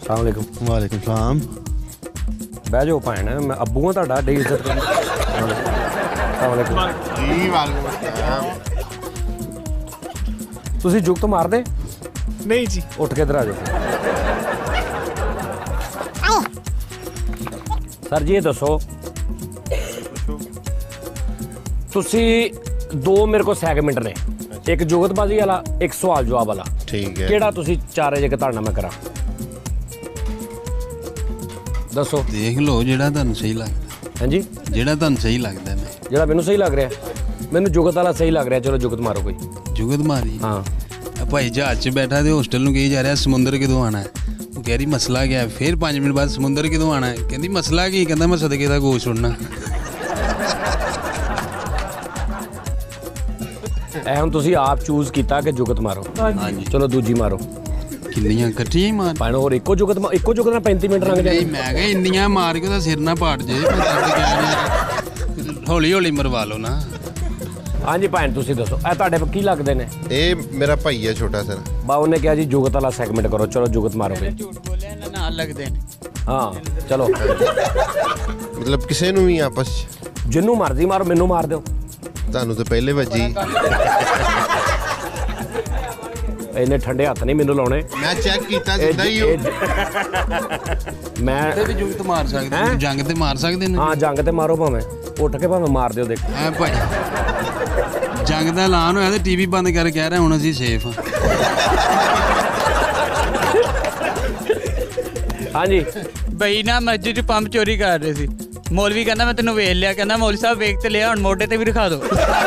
सलाम वालेकुम सलाम बह जाओ भैन मैं अब्बू हाँ तुहाडा एड्डी इज्जत कर तुसीं जुगत मारदे नहीं जी उठ के इधर आ जाओ सर जी ये दसो तुसी दो मेरे को सैगमेंट ने एक जुगतबाजी वाला एक सवाल जवाब वाला ठीक है केड़ा तुसी चारे जगह ताड़ना मैं करा दसो देख लो जेड़ा तुहानू सही लगदा हां जी जेड़ा तुहानू सही लगदा मैं जेड़ा मैनू सही लग रहा मैनू जुगत वाला सही लग रहा चलो जुगत मारो कोई जुगत मारी हाँ भाई जहाज च बैठा ते होस्टल नूं कही जा रहा समुंदर कदों आना है वो कह रही मसला क्या है फिर 5 मिनट बाद समुंदर कदों आना है कहती मसला की कहता मैं सदके दा गोश्त सुनना हम तुसी आप चूज किया कि जुगत मारो हाँ जी चलो दूजी मारो किन्नियां कट्ठियां ही मार पानो और इको जुगत ना 35 मिनट लंघ जाए मैं कहा इन्नियां मार के तो सिर ना पाट जे हौली हौली मरवा लो ना हाँ जी भैन तुसी दसो ए तुहाडे की लगदे ने ये मेरा भाई है छोटा सर बाबू ने कहा जी जुगत वाला सैगमेंट करो चलो जुगत मारो कोई झूठ बोले ना नाल लगदे ने हाँ चलो मतलब किसी नूं भी आपस जिन्नू मर्जी मारो मैनू मार दो ਤੁਹਾਨੂੰ तो पहले वजी इन्ने ठंडे हथ नहीं मैनू लाने मैं चेक किया जिद्दां ही मैं भी जुगत मार सकदे जंग ते मार सकदे ने हाँ जंग ते मारो भावें उठ के भावें मार दिओ देख ऐ भाई जंग दा ऐलान होया ते टीवी बंद कर कह रहा हुण असीं सेफ हाँ जी बई ना मस्जिद च पंप चोरी कर रहे सी मौलवी कहना मैं तेन वेख लिया कहना मौलवी साहब वेख ते लिया हुण मोढे ते भी रखा दो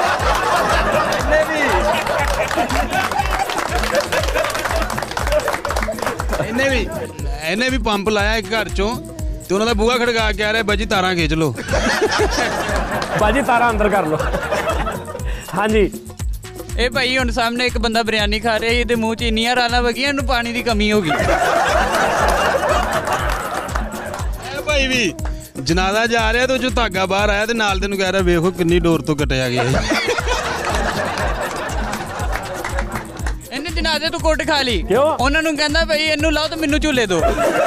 ਇਹਨੇ ਵੀ ਪੰਪ ਲਾਇਆ ਇੱਕ ਘਰ ਚੋਂ ਤੇ ਉਹਨਾਂ ਦਾ ਬੂਹਾ ਖੜਕਾ ਕੇ ਆ ਰਿਹਾ ਬਾਜੀ ਤਾਰਾਂ ਖਿੱਚ ਲਓ बाजी तारा अंदर कर लो हाँ जी ਇਹ ਭਾਈ ਹੁਣ ਸਾਹਮਣੇ ਇੱਕ ਬੰਦਾ ਬਿਰਿਆਨੀ ਖਾ ਰਿਹਾ ਇਹਦੇ ਮੂੰਹ 'ਚ ਇੰਨੀਆਂ ਰਾਲਾਂ ਵਗੀਆਂ ਇਹਨੂੰ ਪਾਣੀ ਦੀ ਕਮੀ ਹੋ ਗਈ ਇਹ ਭਾਈ ਵੀ ਜਨਾਜ਼ਾ ਜਾ ਰਿਹਾ ਤੇ ਉਹ ਚੋਂ ਧਾਗਾ ਬਾਹਰ ਆਇਆ ਤੇ ਨਾਲ ਦੇ ਨੂੰ ਕਹਿ ਰਿਹਾ ਵੇਖੋ ਕਿੰਨੀ ਡੋਰ ਤੋਂ ਕੱਟਿਆ ਗਿਆ ਇਹਨੇ ਜਨਾਜ਼ੇ ਤੋਂ ਕੁੱਟ ਖਾ ਲਈ ਕਿਉਂ? ਉਹਨਾਂ ਨੂੰ ਕਹਿੰਦਾ ਭਾਈ ਇਹਨੂੰ ਲਾਓ ਤੇ ਮੈਨੂੰ ਝੂਲੇ ਦਿਓ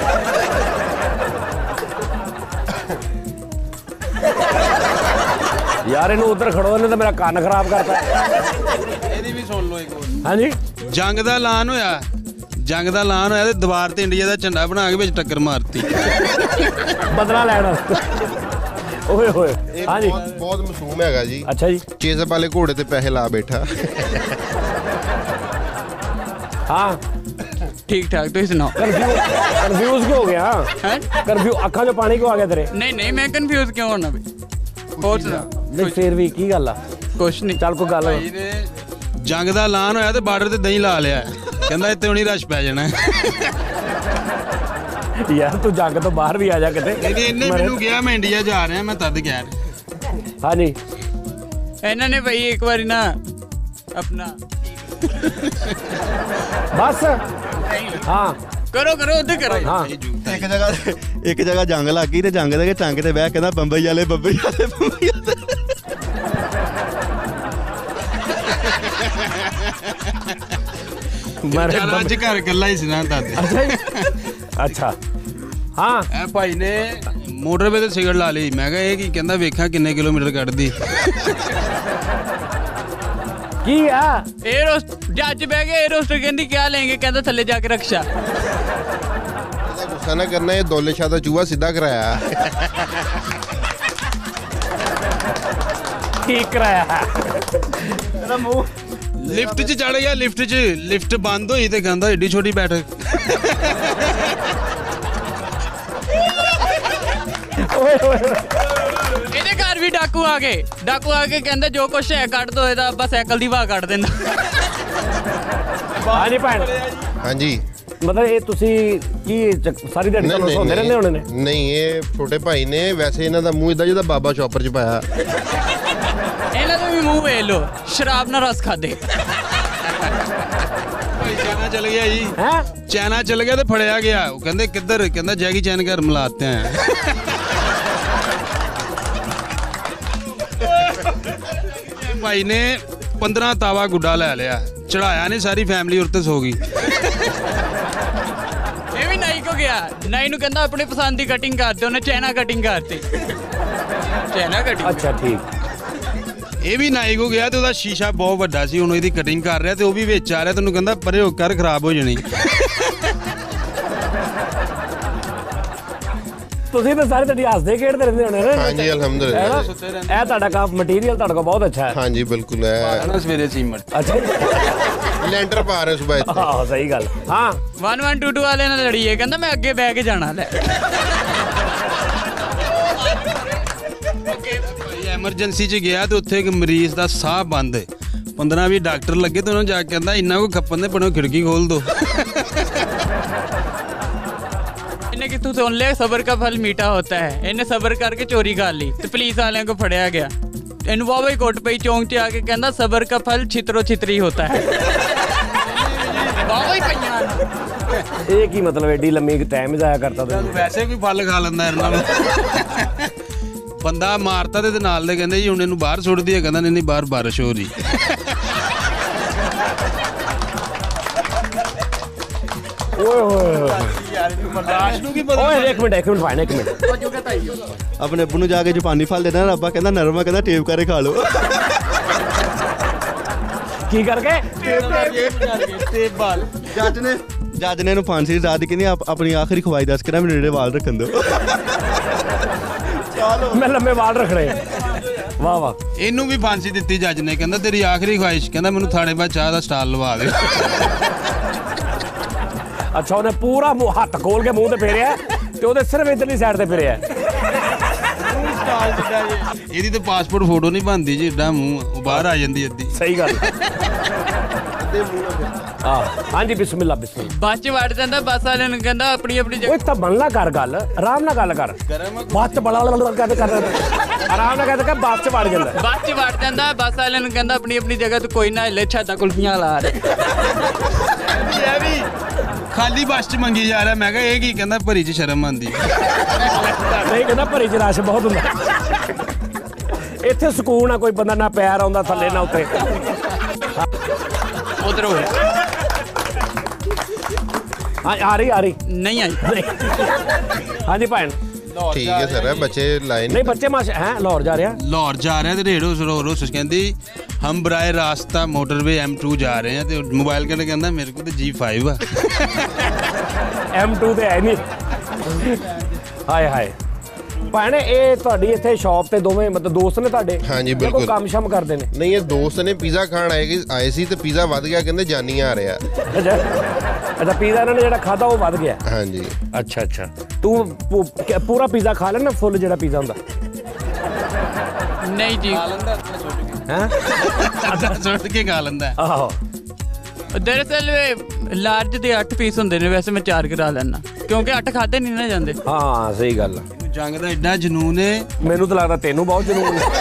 यार इन्हू उधर खड़ो ने तो मेरा कान खराब करता ਇਹਦੀ ਵੀ ਸੁਣ ਲਓ ਇੱਕ ਹੋਰ हाँ जी ਜੰਗ ਦਾ ਐਲਾਨ ਹੋਇਆ ਤੇ ਦੀਵਾਰ ਤੇ ਇੰਡੀਆ ਦਾ ਝੰਡਾ ਬਣਾ ਕੇ ਵਿੱਚ ਟੱਕਰ ਮਾਰਤੀ बदला लैना ओए होए हाँ जी बहुत मासूम हैगा जी अच्छा जी चेज़अप वाले घोड़े ते पैसे ला बैठा हाँ ठीक ठाक ਤੁਸੀਂ ਸੁਣਾਓ कंफ्यूज क्यों हो गया हैं कंफ्यूज अखा चो पानी क्यों आ गया तेरे नहीं नहीं मैं कंफ्यूज क्यों होना बई ਹੋਰ ਸੁਣਾ नहीं फिर भी की गल आ ਕੁਛ ਨਹੀਂ चल कोई गल ਜੰਗ ਦਾ ਐਲਾਨ ਹੋਇਆ ਤੇ ਬਾਰਡਰ ਤੇ ਦਹੀਂ ਲਾ ਲਿਆ ਕਹਿੰਦਾ ਇੱਥੇ ਹੁਣੀ ਰਸ਼ ਪੈ ਜਾਣਾ यार तू जंग तो बाहर भी आ जा किते ਇਹਨੇ ਮੈਨੂੰ ਕਿਹਾ ਮੈਂ ਇੰਡੀਆ ਜਾ ਰਿਹਾ ਮੈਂ ਤਦ ਗਿਆ हाँ जी ਇਹਨਾਂ ਨੇ ਭਾਈ ਇੱਕ ਵਾਰੀ ਨਾ ਆਪਣਾ बस हाँ ਕਰੋ ਕਰੋ ਉਧਰ ਕਰੋ हाँ एक जगह जंग लग गई ते जंग दे टंग ते बह कहंदा बंबई वाले ਅੱਜ ਘਰ ਇਕੱਲਾ ਹੀ ਸੀ ਨਾ ਤਦ अच्छा जी अच्छा हाँ ਇਹ ਭਾਈ ਨੇ ਮੋਟਰਵੇ ਤੇ ਸਿਗਰਟ ਲਾ ਲਈ ਮੈਂ ਕਿਹਾ ਇਹ ਕੀ ਕਹਿੰਦਾ ਵੇਖਾਂ ਕਿੰਨੇ ਕਿਲੋਮੀਟਰ ਕੱਢਦੀ की है 에ਅਰ ਜੱਜ ਬਹਿ ਗਏ 에ਅਰ ਹੋਸਟਰ ਕਹਿੰਦੀ ਕਿਆ ਲੈਂਗੇ ਕਹਿੰਦਾ ਥੱਲੇ ਜਾ ਕੇ ਰਕਸ਼ਾ गुस्सा ना करना ये दौले शाह दा चूहा सीधा कराया ठीक कराया ਲਿਫਟ 'ਚ ਚੜ ਗਿਆ ਲਿਫਟ ਬੰਦ ਹੋਈ ਤੇ ਕਹਿੰਦਾ ਏਡੀ ਛੋਟੀ ਬੈਠਕ ਇਹਦੇ ਘਰ ਵੀ ਡਾਕੂ ਆ ਕੇ ਕਹਿੰਦਾ ਜੋ ਕੁਛ ਹੈ ਕੱਢ ਦੋ ਇਹਦਾ ਬਸ ਸਾਈਕਲ ਦੀ ਵਾਹ ਕੱਢ ਦਿੰਦਾ हाँ जी भैन हाँ जी मतलब ये तुसी की सारी दिहाड़ी तो सोंदे रहंदे होने ने नहीं ये छोटे भाई ने वैसे इन्हां दा मूंह इदा जिदा बाबा चॉपर च पाया ਇਹਨਾਂ ਤੋਂ ਵੀ ਮੂੰਹ ਵੇਖ ਲੋ ਸ਼ਰਾਬ ਨਾਲ ਰਸ ਖਾਦੇ ਭਾਈ ਚਾਈਨਾ ਚਲ ਗਿਆ ਜੀ हैं ਚਾਈਨਾ ਚਲ ਗਿਆ ਤੇ ਫੜਿਆ ਗਿਆ ਉਹ ਕਹਿੰਦੇ ਕਿੱਧਰ ਕਹਿੰਦਾ ਜੈਗੀ ਚੈਨ ਘਰ ਮਿਲਾਤੇ ਆ ਭਾਈ ਨੇ 15 ਤਾਵਾ ਗੁੱਡਾ ਲੈ ਲਿਆ ਚੜਾਇਆ ਨਹੀਂ ਸਾਰੀ ਫੈਮਿਲੀ ਉਰਤੇ ਸੋ ਗਈ ਇਹ ਵੀ ਨਾਈ ਕੋ ਗਿਆ ਨਾ, ਇਹਨੂੰ ਕਹਿੰਦਾ ਆਪਣੀ ਪਸੰਦ ਦੀ ਕਟਿੰਗ ਕਰ ਦੇ, ਉਹਨੇ ਚਾਈਨਾ ਕਟਿੰਗ ਕਰਤੀ। China cutting. ਅੱਛਾ ਠੀਕ। ਇਹ ਵੀ ਨਾਈ ਕੋ ਗਿਆ ਤੇ ਉਹਦਾ ਸ਼ੀਸ਼ਾ ਬਹੁਤ ਵੱਡਾ ਸੀ, ਹੁਣ ਇਹਦੀ ਕਟਿੰਗ ਕਰ ਰਿਹਾ ਤੇ ਉਹ ਵੀ ਵਿੱਚ ਆ ਰਿਹਾ, ਤੈਨੂੰ ਕਹਿੰਦਾ ਪਰੇ ਹੋ ਕਰ ਖਰਾਬ ਹੋ ਜਾਣੀ। ਤੁਸੀਂ ਤਾਂ ਸਾਰੇ ਤੁਹਾਡੀ ਹੱਸਦੇ ਖੇਡਦੇ ਰਹਿੰਦੇ ਹੋਣੇ ਨਾ। ਹਾਂਜੀ ਅਲਹਮਦੁਲਿਲਾ। ਇਹ ਤੁਹਾਡਾ ਕੰਮ ਮਟੀਰੀਅਲ ਤੁਹਾਡੇ ਕੋਲ ਬਹੁਤ ਅੱਛਾ ਹੈ। ਹਾਂਜੀ ਬਿਲਕੁਲ ਹੈ ਨਾ ਸਵੇਰੇ ਸੀਮਟ। ਅੱਛਾ ਲੈਂਟਰ ਪਾ ਰਹੇ ਸੁਬਹ ਇੱਥੇ। ਹਾਂ ਸਹੀ ਗੱਲ। ਹਾਂ 1122 ਵਾਲੇ ਨਾਲ ਲੜੀਏ, ਕਹਿੰਦਾ ਮੈਂ ਅੱਗੇ ਬਹਿ ਕੇ ਜਾਣਾ। ਲੈ ਐਮਰਜੈਂਸੀ 'ਚ ਗਿਆ ਤੇ ਉੱਥੇ ਇੱਕ ਮਰੀਜ਼ ਦਾ ਸਾਹ ਬੰਦ, 15-20 ਡਾਕਟਰ ਲੱਗੇ ਤੇ ਉਹਨਾਂ ਜਾ ਕੇ ਕਹਿੰਦਾ ਇੰਨਾ ਕੋ ਖੱਪਣ ਦੇ ਪਣੋ ਖਿੜਕੀ ਖੋਲ ਦੋ। ਇਹਨੇ ਕਿੱਥੋਂ ਸੁਣ ਲਿਆ ਸਬਰ का फल मीठा होता है। ਇਹਨੇ ਸਬਰ ਕਰਕੇ ਚੋਰੀ ਕਰ ਲਈ ਤੇ ਪੁਲਿਸ ਵਾਲਿਆਂ ਕੋ ਫੜਿਆ ਗਿਆ। ਇਹਨੂੰ ਵਾਵਾ ਹੀ ਕੋਟ ਪਈ ਚੌਂਕ 'ਚ ਆ ਕੇ ਕਹਿੰਦਾ ਸਬਰ का फल छितरो छितरी होता है। ਵਾਵਾ ਹੀ ਪਈਆਂ। ਇਹ ਕੀ ਮਤਲਬ ਐਡੀ ਲੰਮੀ ਟਾਈਮ ਜ਼ਾਇਆ ਕਰਤਾ ਤੁਸੀਂ? ਵੈਸੇ ਵੀ ਫਲ ਖਾ ਲੈਂਦਾ ਇਹਨਾਂ ਨੂੰ। ਬੰਦਾ ਮਾਰਤਾ ਤੇ ਨਾਲ ਦੇ ਕਹਿੰਦੇ ਜੀ ਹੁਣ ਇਹਨੂੰ ਬਾਹਰ ਸੁੱਟ ਦਈਏ, ਕਹਿੰਦਾ ਨਹੀਂ ਬਾਹਰ ਬਾਰਿਸ਼ ਹੋ ਰਹੀ। ਓਏ ਹੋਏ ਓਏ ਇੱਕ ਮਿੰਟ ਭਾਈ ਇੱਕ ਮਿੰਟ। ਆਪਣੇ ਅੱਬੂ ਨੂੰ ਜਾ ਕੇ ਜਾਪਾਨੀ ਫਲ ਦੇਣਾ, ਰੱਬਾ ਕਹਿੰਦਾ ਨਰਮਾ, ਕਹਿੰਦਾ ਟੇਪ ਕਰਕੇ ਖਾ ਲਓ। ਕੀ ਕਰਕੇ? ਜੱਜ ਨੇ ਇਹਨੂੰ ਫਾਂਸੀ ਦੀ ਰਾਤ ਦੀ ਕਹਿੰਦੀ ਆਪਣੀ ਆਖਰੀ ਖਵਾਈ ਦੱਸ ਕੇ ਨਾ ਮੇਰੇ ਵਾਲ ਰੱਖਣ ਦਿਓ। ਮੈਂ ਲੰਮੇ ਵਾਲ ਰੱਖਣੇ। ਵਾਹ ਵਾਹ। ਇਹਨੂੰ ਵੀ ਫਾਂਸੀ ਦਿੱਤੀ ਜੱਜ ਨੇ, ਕਹਿੰਦਾ ਤੇਰੀ ਆਖਰੀ ਖਵਾਇਸ਼, ਕਹਿੰਦਾ ਮੈਨੂੰ ਥਾਣੇ ਬਾਅਦ ਚਾਹ ਦਾ ਸਟਾਲ ਲਵਾ ਦੇ। ਅੱਛਾ ਉਹਨੇ ਪੂਰਾ ਹੱਥ ਖੋਲ ਕੇ ਮੂੰਹ ਤੇ ਫੇਰਿਆ ਤੇ ਉਹਦੇ ਸਿਰਫ ਇਧਰਲੀ ਸਾਈਡ ਤੇ ਫਿਰਿਆ। ਇਹਦੀ ਤਾਂ ਪਾਸਪੋਰਟ ਫੋਟੋ ਨਹੀਂ ਬਣਦੀ ਜੀ, ਏਡਾ ਮੂੰਹ ਉਹ ਬਾਹਰ ਆ ਜਾਂਦੀ ਅੱਧੀ। ਸਹੀ ਗੱਲ। ਹਾਂਜੀ ਬਿਸਮਿਲ੍ਲਾ ਬਿਸਮਿਲ੍ਲਾ। ਬੱਸ 'ਚ ਵੜ ਜਾਂਦਾ, ਬੱਸ ਵਾਲਿਆਂ ਨੂੰ ਕਹਿੰਦਾ ਆਪਣੀ ਆਪਣੀ ਓਏ ਤਾਂ ਬਣਨਾ ਕਰ ਗੱਲ, ਆਰਾਮ ਨਾਲ ਗੱਲ ਕਰ। ਬੱਸ 'ਚ ਬੜਾ ਕਰ ਆਰਾਮ ਨਾਲ ਕਹਿੰਦਾ ਕਿ ਬੱਸ 'ਚ ਵੜ ਜਾਂਦਾ। ਬੱਸ 'ਚ ਵੜ ਜਾਂਦਾ, ਬੱਸ ਵਾਲਿਆਂ ਨੂੰ ਕਹਿੰਦਾ ਆਪਣੀ ਆਪਣੀ ਜਗ੍ਹਾ ਤੇ ਕੋਈ ਨਾ ਹਿੱਲੇ, ਛਾਤਾ ਕੁਲਫੀਆਂ ਲਾ ਰਹੇ। ਇਹ ਵੀ ਖਾਲੀ ਬੱਸ 'ਚ ਮੰਗੀ ਜਾ ਰਿਹਾ। ਮੈਂ ਕਿਹਾ ਇਹ ਕੀ? ਕਹਿੰਦਾ ਭਰੀ 'ਚ ਸ਼ਰਮ ਆਉਂਦੀ। ਨਹੀਂ ਕਹਿੰਦਾ ਭਰੀ 'ਚ ਰਸ਼ ਬਹੁਤ ਹੁੰਦਾ। ਇੱਥੇ ਸਕੂਨ ਆ, ਕੋਈ ਬੰਦਾ ਨਾ ਪੈਰ ਆਉਂਦਾ ਥੱਲੇ ਨਾ ਉੱਤੇ। ਉਧਰ ਹੋਇਆ ਆ ਰਹੀ ਨਹੀਂ ਆਈ। ਹਾਂਜੀ ਭੈਣ ਠੀਕ ਹੈ ਸਰ। ਬੱਚੇ ਲਾਈਨ ਨਹੀਂ ਬੱਚੇ ਮਾਸ਼ ਹੈ ਲਾਹੌਰ ਜਾ ਰਿਹਾ ਤੇ ਰੇੜੋ ਰੋ ਕਹਿੰਦੀ ਹਮ ਬਰਾਏ ਰਾਸਤਾ ਮੋਟਰਵੇ M2 ਜਾ ਰਹੇ ਹਾਂ ਤੇ ਮੋਬਾਈਲ ਕਿਹੜਾ ਕਹਿੰਦਾ ਮੇਰੇ ਕੋਲ ਤੇ G5 ਆ। M2 ਤੇ ਹੈ ਨਹੀਂ। ਹਾਏ ਭੈਣ ਇਹ ਤੁਹਾਡੀ ਇੱਥੇ ਸ਼ਾਪ ਤੇ ਦੋਵੇਂ ਮਤਲਬ ਦੋਸਤ ਨੇ ਤੁਹਾਡੇ? ਹਾਂਜੀ ਬਿਲਕੁਲ। ਕੰਮ ਸ਼ਮ ਕਰਦੇ ਨੇ? ਨਹੀਂ ਇਹ ਦੋਸਤ ਨੇ ਪੀਜ਼ਾ ਖਾਣ ਆਏ ਸੀ ਤੇ ਪੀਜ਼ਾ ਵੱਧ ਗਿਆ, ਕਹਿੰਦੇ ਜਾਨੀ ਆ ਰਿਹਾ। ਅੱਛਾ ਪੀਜ਼ਾ ਇਹਨਾਂ ਨੇ ਜਿਹੜਾ ਖਾਦਾ ਉਹ ਵੱਧ ਗਿਆ? ਹਾਂਜੀ। ਅੱਛਾ ਤੂੰ ਪੂਰਾ ਪੀਜ਼ਾ ਖਾ ਲੈਣਾ ਫੁੱਲ ਜਿਹੜਾ ਪੀਜ਼ਾ ਹੁੰਦਾ? ਨਹੀਂ ਜੀ ਹੈ ਸੁੱਟ ਕੇ ਖਾ ਲੈਂਦਾ। ਆਹੋ ਦਰਅਸਲ ਲਾਰਜ ਦੇ 8 ਪੀਸ ਹੁੰਦੇ ਨੇ, ਵੈਸੇ ਮੈਂ 4 ਕਰਾ ਲੈਣਾ ਕਿਉਂਕਿ 8 ਖਾਦੇ ਨਹੀਂ ਨਾ ਜਾਂਦੇ। ਹਾਂ ਸਹੀ ਗੱਲ। ਜੰਗ ਦਾ ਐਡਾ ਜਨੂਨ ਹੈ। ਮੈਨੂੰ ਤਾਂ ਲੱਗਦਾ ਤੈਨੂੰ ਬਹੁਤ ਜਨੂਨ ਹੈ।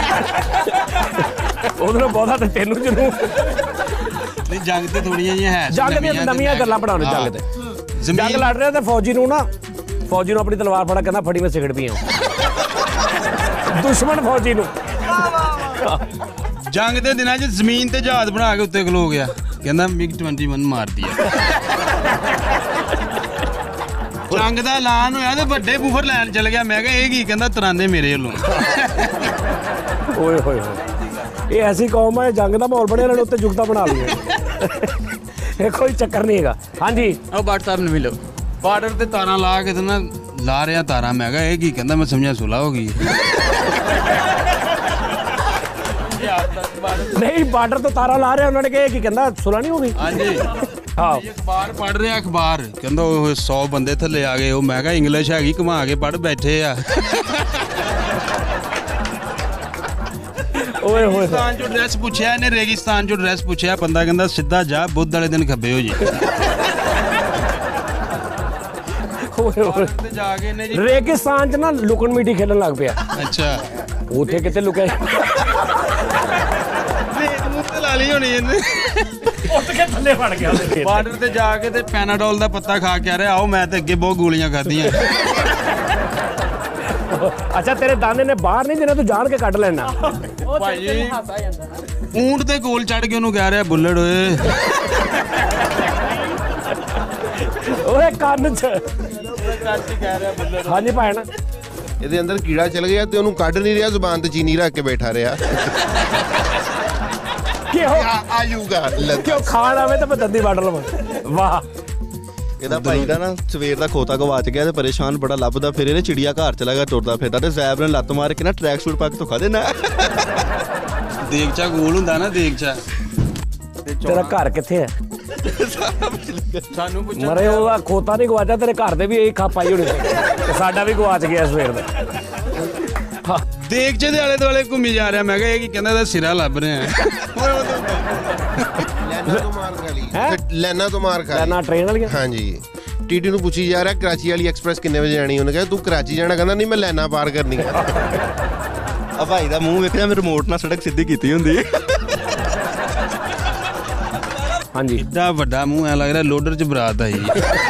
ਉਹਨੂੰ ਬਹੁਤਾ ਤੇ ਤੈਨੂੰ ਜਨੂਨ। ਨਹੀਂ ਜੰਗ ਤੇ ਥੋੜੀਆਂ ਜਿਹੀਆਂ ਹੈ, ਜੰਗ ਦੀਆਂ ਨਵੀਆਂ ਗੱਲਾਂ ਪੜਾਉਣੇ। ਜੰਗ ਤੇ ਜੰਗ ਲੜ ਰਿਹਾ ਤੇ ਫੌਜੀ ਨੂੰ ਆਪਣੀ ਤਲਵਾਰ ਫੜਾ, ਕਹਿੰਦਾ ਫੜੀ ਮੈਂ ਸਿਗਰਟ ਪੀਆਂ। ਦੁਸ਼ਮਣ ਫੌਜੀ ਨੂੰ। ਜੰਗ ਦੇ ਦਿਨਾਂ 'ਚ ਜ਼ਮੀਨ ਤੇ ਜਹਾਜ਼ ਬਣਾ ਕੇ ਉੱਤੇ ਖਲੋ ਗਿਆ, ਕਹਿੰਦਾ MiG-21 ਮਾਰਦੀ ਆ। ਜੰਗ ਦਾ ਐਲਾਨ ਹੋਇਆ ਤੇ ਵੱਡੇ ਬੂਫਰ ਲੈਣ ਚਲ ਗਿਆ। ਮੈਂ ਕਿਹਾ ਇਹ ਕੀ? ਕਹਿੰਦਾ ਤਰਾਨੇ ਮੇਰੇ ਵੱਲੋਂ। ਓਏ ਹੋਏ ਇਹ ਐਸੀ ਕੌਮ ਹੈ, ਜੰਗ ਦਾ ਮਾਹੌਲ ਬਣਿਆ, ਇਹਨਾਂ ਨੇ ਉੱਤੇ ਜੁਗਤਾ ਬਣਾ ਲਈ। ਇਹ ਕੋਈ ਚੱਕਰ ਨਹੀਂ ਹੈਗਾ। ਹਾਂਜੀ ਉਹ ਬਾਟ ਸਾਹਿਬ ਨੂੰ ਮਿਲੋ। ਬਾਰਡਰ ਤੇ ਤਾਰਾਂ ਲਾ ਕੇ ਤੇ ਨਾ ਲਾ ਰਿਹਾ ਤਾਰਾਂ। ਮੈਂ ਕਿਹਾ ਇਹ ਕੀ? ਕਹਿੰਦਾ ਮੈਂ ਸਮਝਿਆ ਸੁਲਾ ਹੋ ਗਈ। ਨਹੀਂ ਬਾਰਡਰ ਤੋਂ ਤਾਰਾਂ ਲਾ ਰਿਹਾ, ਉਹਨਾਂ ਨੇ ਕਿਹਾ ਕੀ? ਕਹਿੰਦਾ ਸੁਲਾ ਨਹੀਂ ਹੋ ਗਈ। ਹਾਂਜੀ ਹਾਂ ਅਖਬਾਰ ਪੜ੍ਹ ਰਿਹਾ ਅਖਬਾਰ, ਕਹਿੰਦਾ ਉਹ 100 ਬੰਦੇ ਥੱਲੇ ਆ ਗਏ। ਉਹ ਮੈਂ ਕਿਹਾ ਇੰਗਲਿਸ਼ ਹੈਗੀ, ਘੁਮਾ ਕੇ ਪੜ੍ਹ ਬੈਠੇ ਆ। ਓਏ ਹੋਏ ਰੇਗਿਸਤਾਨ ਚੋਂ ਡਰੈਸ ਪੁੱਛਿਆ ਇਹਨੇ, ਰੇਗਿਸਤਾਨ ਚੋਂ ਡਰੈਸ ਪੁੱਛਿਆ। ਬੰਦਾ ਕਹਿੰਦਾ ਸਿੱਧਾ ਜਾ, ਬੁੱਧ ਵਾਲੇ ਦਿਨ ਖੱਬੇ ਹੋ ਜੀ। ਹੋਏ ਜਾ ਕੇ ਇਹਨੇ ਜੀ ਰੇਗਿਸਤਾਨ 'ਚ ਨਾ ਲੁਕਣ ਮੀਟੀ ਖੇਲਣ ਲੱਗ ਪਿਆ। ਅੱਛਾ ਉੱਥੇ ਕਿਤੇ ਲੁਕਿਆ ਲਾ ਲਈ ਹੋਣੀ ਇਹਨੇ। ਉੱਠ ਕੇ ਥੱਲੇ ਵੜ ਗਿਆ। ਬਾਰਡਰ ਤੇ ਜਾ ਕੇ ਤੇ ਪੈਨਾਡੋਲ ਦਾ ਪੱਤਾ ਖਾ ਕੇ ਆ ਰਿਹਾ। ਆਓ ਮੈਂ ਤੇ ਅੱਗੇ ਬਹੁਤ ਗੋਲੀਆਂ ਖਾਧੀਆਂ। ਅੱਛਾ ਤੇਰੇ ਦਾਨੇ ਨੇ ਬਾਹਰ ਨਹੀਂ ਦੇਣਾ, ਤੂੰ ਜਾਣ ਕੇ ਕੱਢ ਲੈਣਾ। ਭਾਈ ਊਂਟ ਤੇ ਗੋਲ ਚੜ ਕੇ ਉਹਨੂੰ ਕਹਿ ਰਿਹਾ ਬੁੱਲੜ ਓਏ। ਓਏ ਕੰਨ 'ਚ ਹਾਂਜੀ ਭੈਣ ਇਹਦੇ ਅੰਦਰ ਕੀੜਾ ਚਲ ਗਿਆ ਤੇ ਉਹਨੂੰ ਕੱਢ ਨਹੀਂ ਰਿਹਾ, ਜ਼ੁਬਾਨ ਤੇ ਚੀਨੀ ਰੱਖ ਕੇ ਬੈਠਾ ਰਿਹਾ। ਆਜੂਗਾ ਕਿਉਂ ਖਾਣ ਆਵੇ ਤਾਂ ਮੈਂ ਦੰਦੀ ਵੱਢ ਲਵਾਂ। ਵਾਹ। ਇਹਦਾ ਭਾਈ ਦਾ ਨਾ ਸਵੇਰ ਦਾ ਖੋਤਾ ਗਵਾਚ ਗਿਆ ਤੇ ਪਰੇਸ਼ਾਨ ਬੜਾ ਲੱਭਦਾ ਫਿਰ ਇਹਨੇ ਚਿੜੀਆ ਘਰ ਚਲਾ ਗਿਆ ਤੁਰਦਾ ਫਿਰਦਾ ਤੇ ਜ਼ੈਬ ਨੇ ਲੱਤ ਮਾਰ ਕੇ ਨਾ ਟਰੈਕ ਸੂਟ ਪਾ ਕੇ ਧੋਖਾ ਦੇਣਾ। ਦੇਗਚਾ ਗੋਲ ਹੁੰਦਾ ਨਾ ਦੇਗਚਾ। ਤੇਰਾ ਘਰ ਕਿੱਥੇ ਹੈ? ਸਾਨੂੰ ਪੁੱਛਿਆ ਮਰੇ ਉਹਦਾ ਖੋਤਾ ਨਹੀਂ ਗਵਾਚਿਆ, ਤੇਰੇ ਘਰ ਦੇ ਵੀ ਇਹੀ ਖਾ ਪਾਈ ਹੋਣੀ ਤੇ ਸਾਡਾ ਵੀ ਗਵਾਚ ਗਿਆ ਸਵੇਰ ਦਾ। ਦੇਗਚੇ ਦੇ ਆਲੇ ਦੁਆਲੇ ਘੁੰਮੀ ਜਾ ਰਿਹਾ। ਮੈਂ ਕਿਹਾ ਇਹ ਕੀ ਕਹਿੰਦਾ, ਇਹਦਾ ਸਿਰਾ ਲੱਭ ਰਿਹਾ। ਲੈਣਾ ਤੋਂ ਮਾਰ ਖਾ ਲੈਣਾ ਟ੍ਰੇਨ ਵਾਲੀਆਂ। ਹਾਂਜੀ ਟੀਟੀ ਨੂੰ ਪੁੱਛੀ ਜਾ ਰਿਹਾ ਕਰਾਚੀ ਵਾਲੀ ਐਕਸਪ੍ਰੈਸ ਕਿੰਨੇ ਵਜੇ ਜਾਣੀ? ਉਹਨੇ ਕਿਹਾ ਤੂੰ ਕਰਾਚੀ ਜਾਣਾ? ਕਹਿੰਦਾ ਨਹੀਂ ਮੈਂ ਲੈਣਾ ਪਾਰ ਕਰਨੀ ਆ। ਆ ਭਾਈ ਦਾ ਮੂੰਹ ਵੇਖਿਆ, ਮੈਂ ਰਿਮੋਟ ਨਾਲ ਸੜਕ ਸਿੱਧੀ ਕੀਤੀ ਹੁੰਦੀ। ਹਾਂਜੀ ਏਡਾ ਵੱਡਾ ਮੂੰਹ ਐ ਲੱਗ ਰਿਹਾ ਲੋਡਰ ਚ ਬਰਾਤ ਆਈ।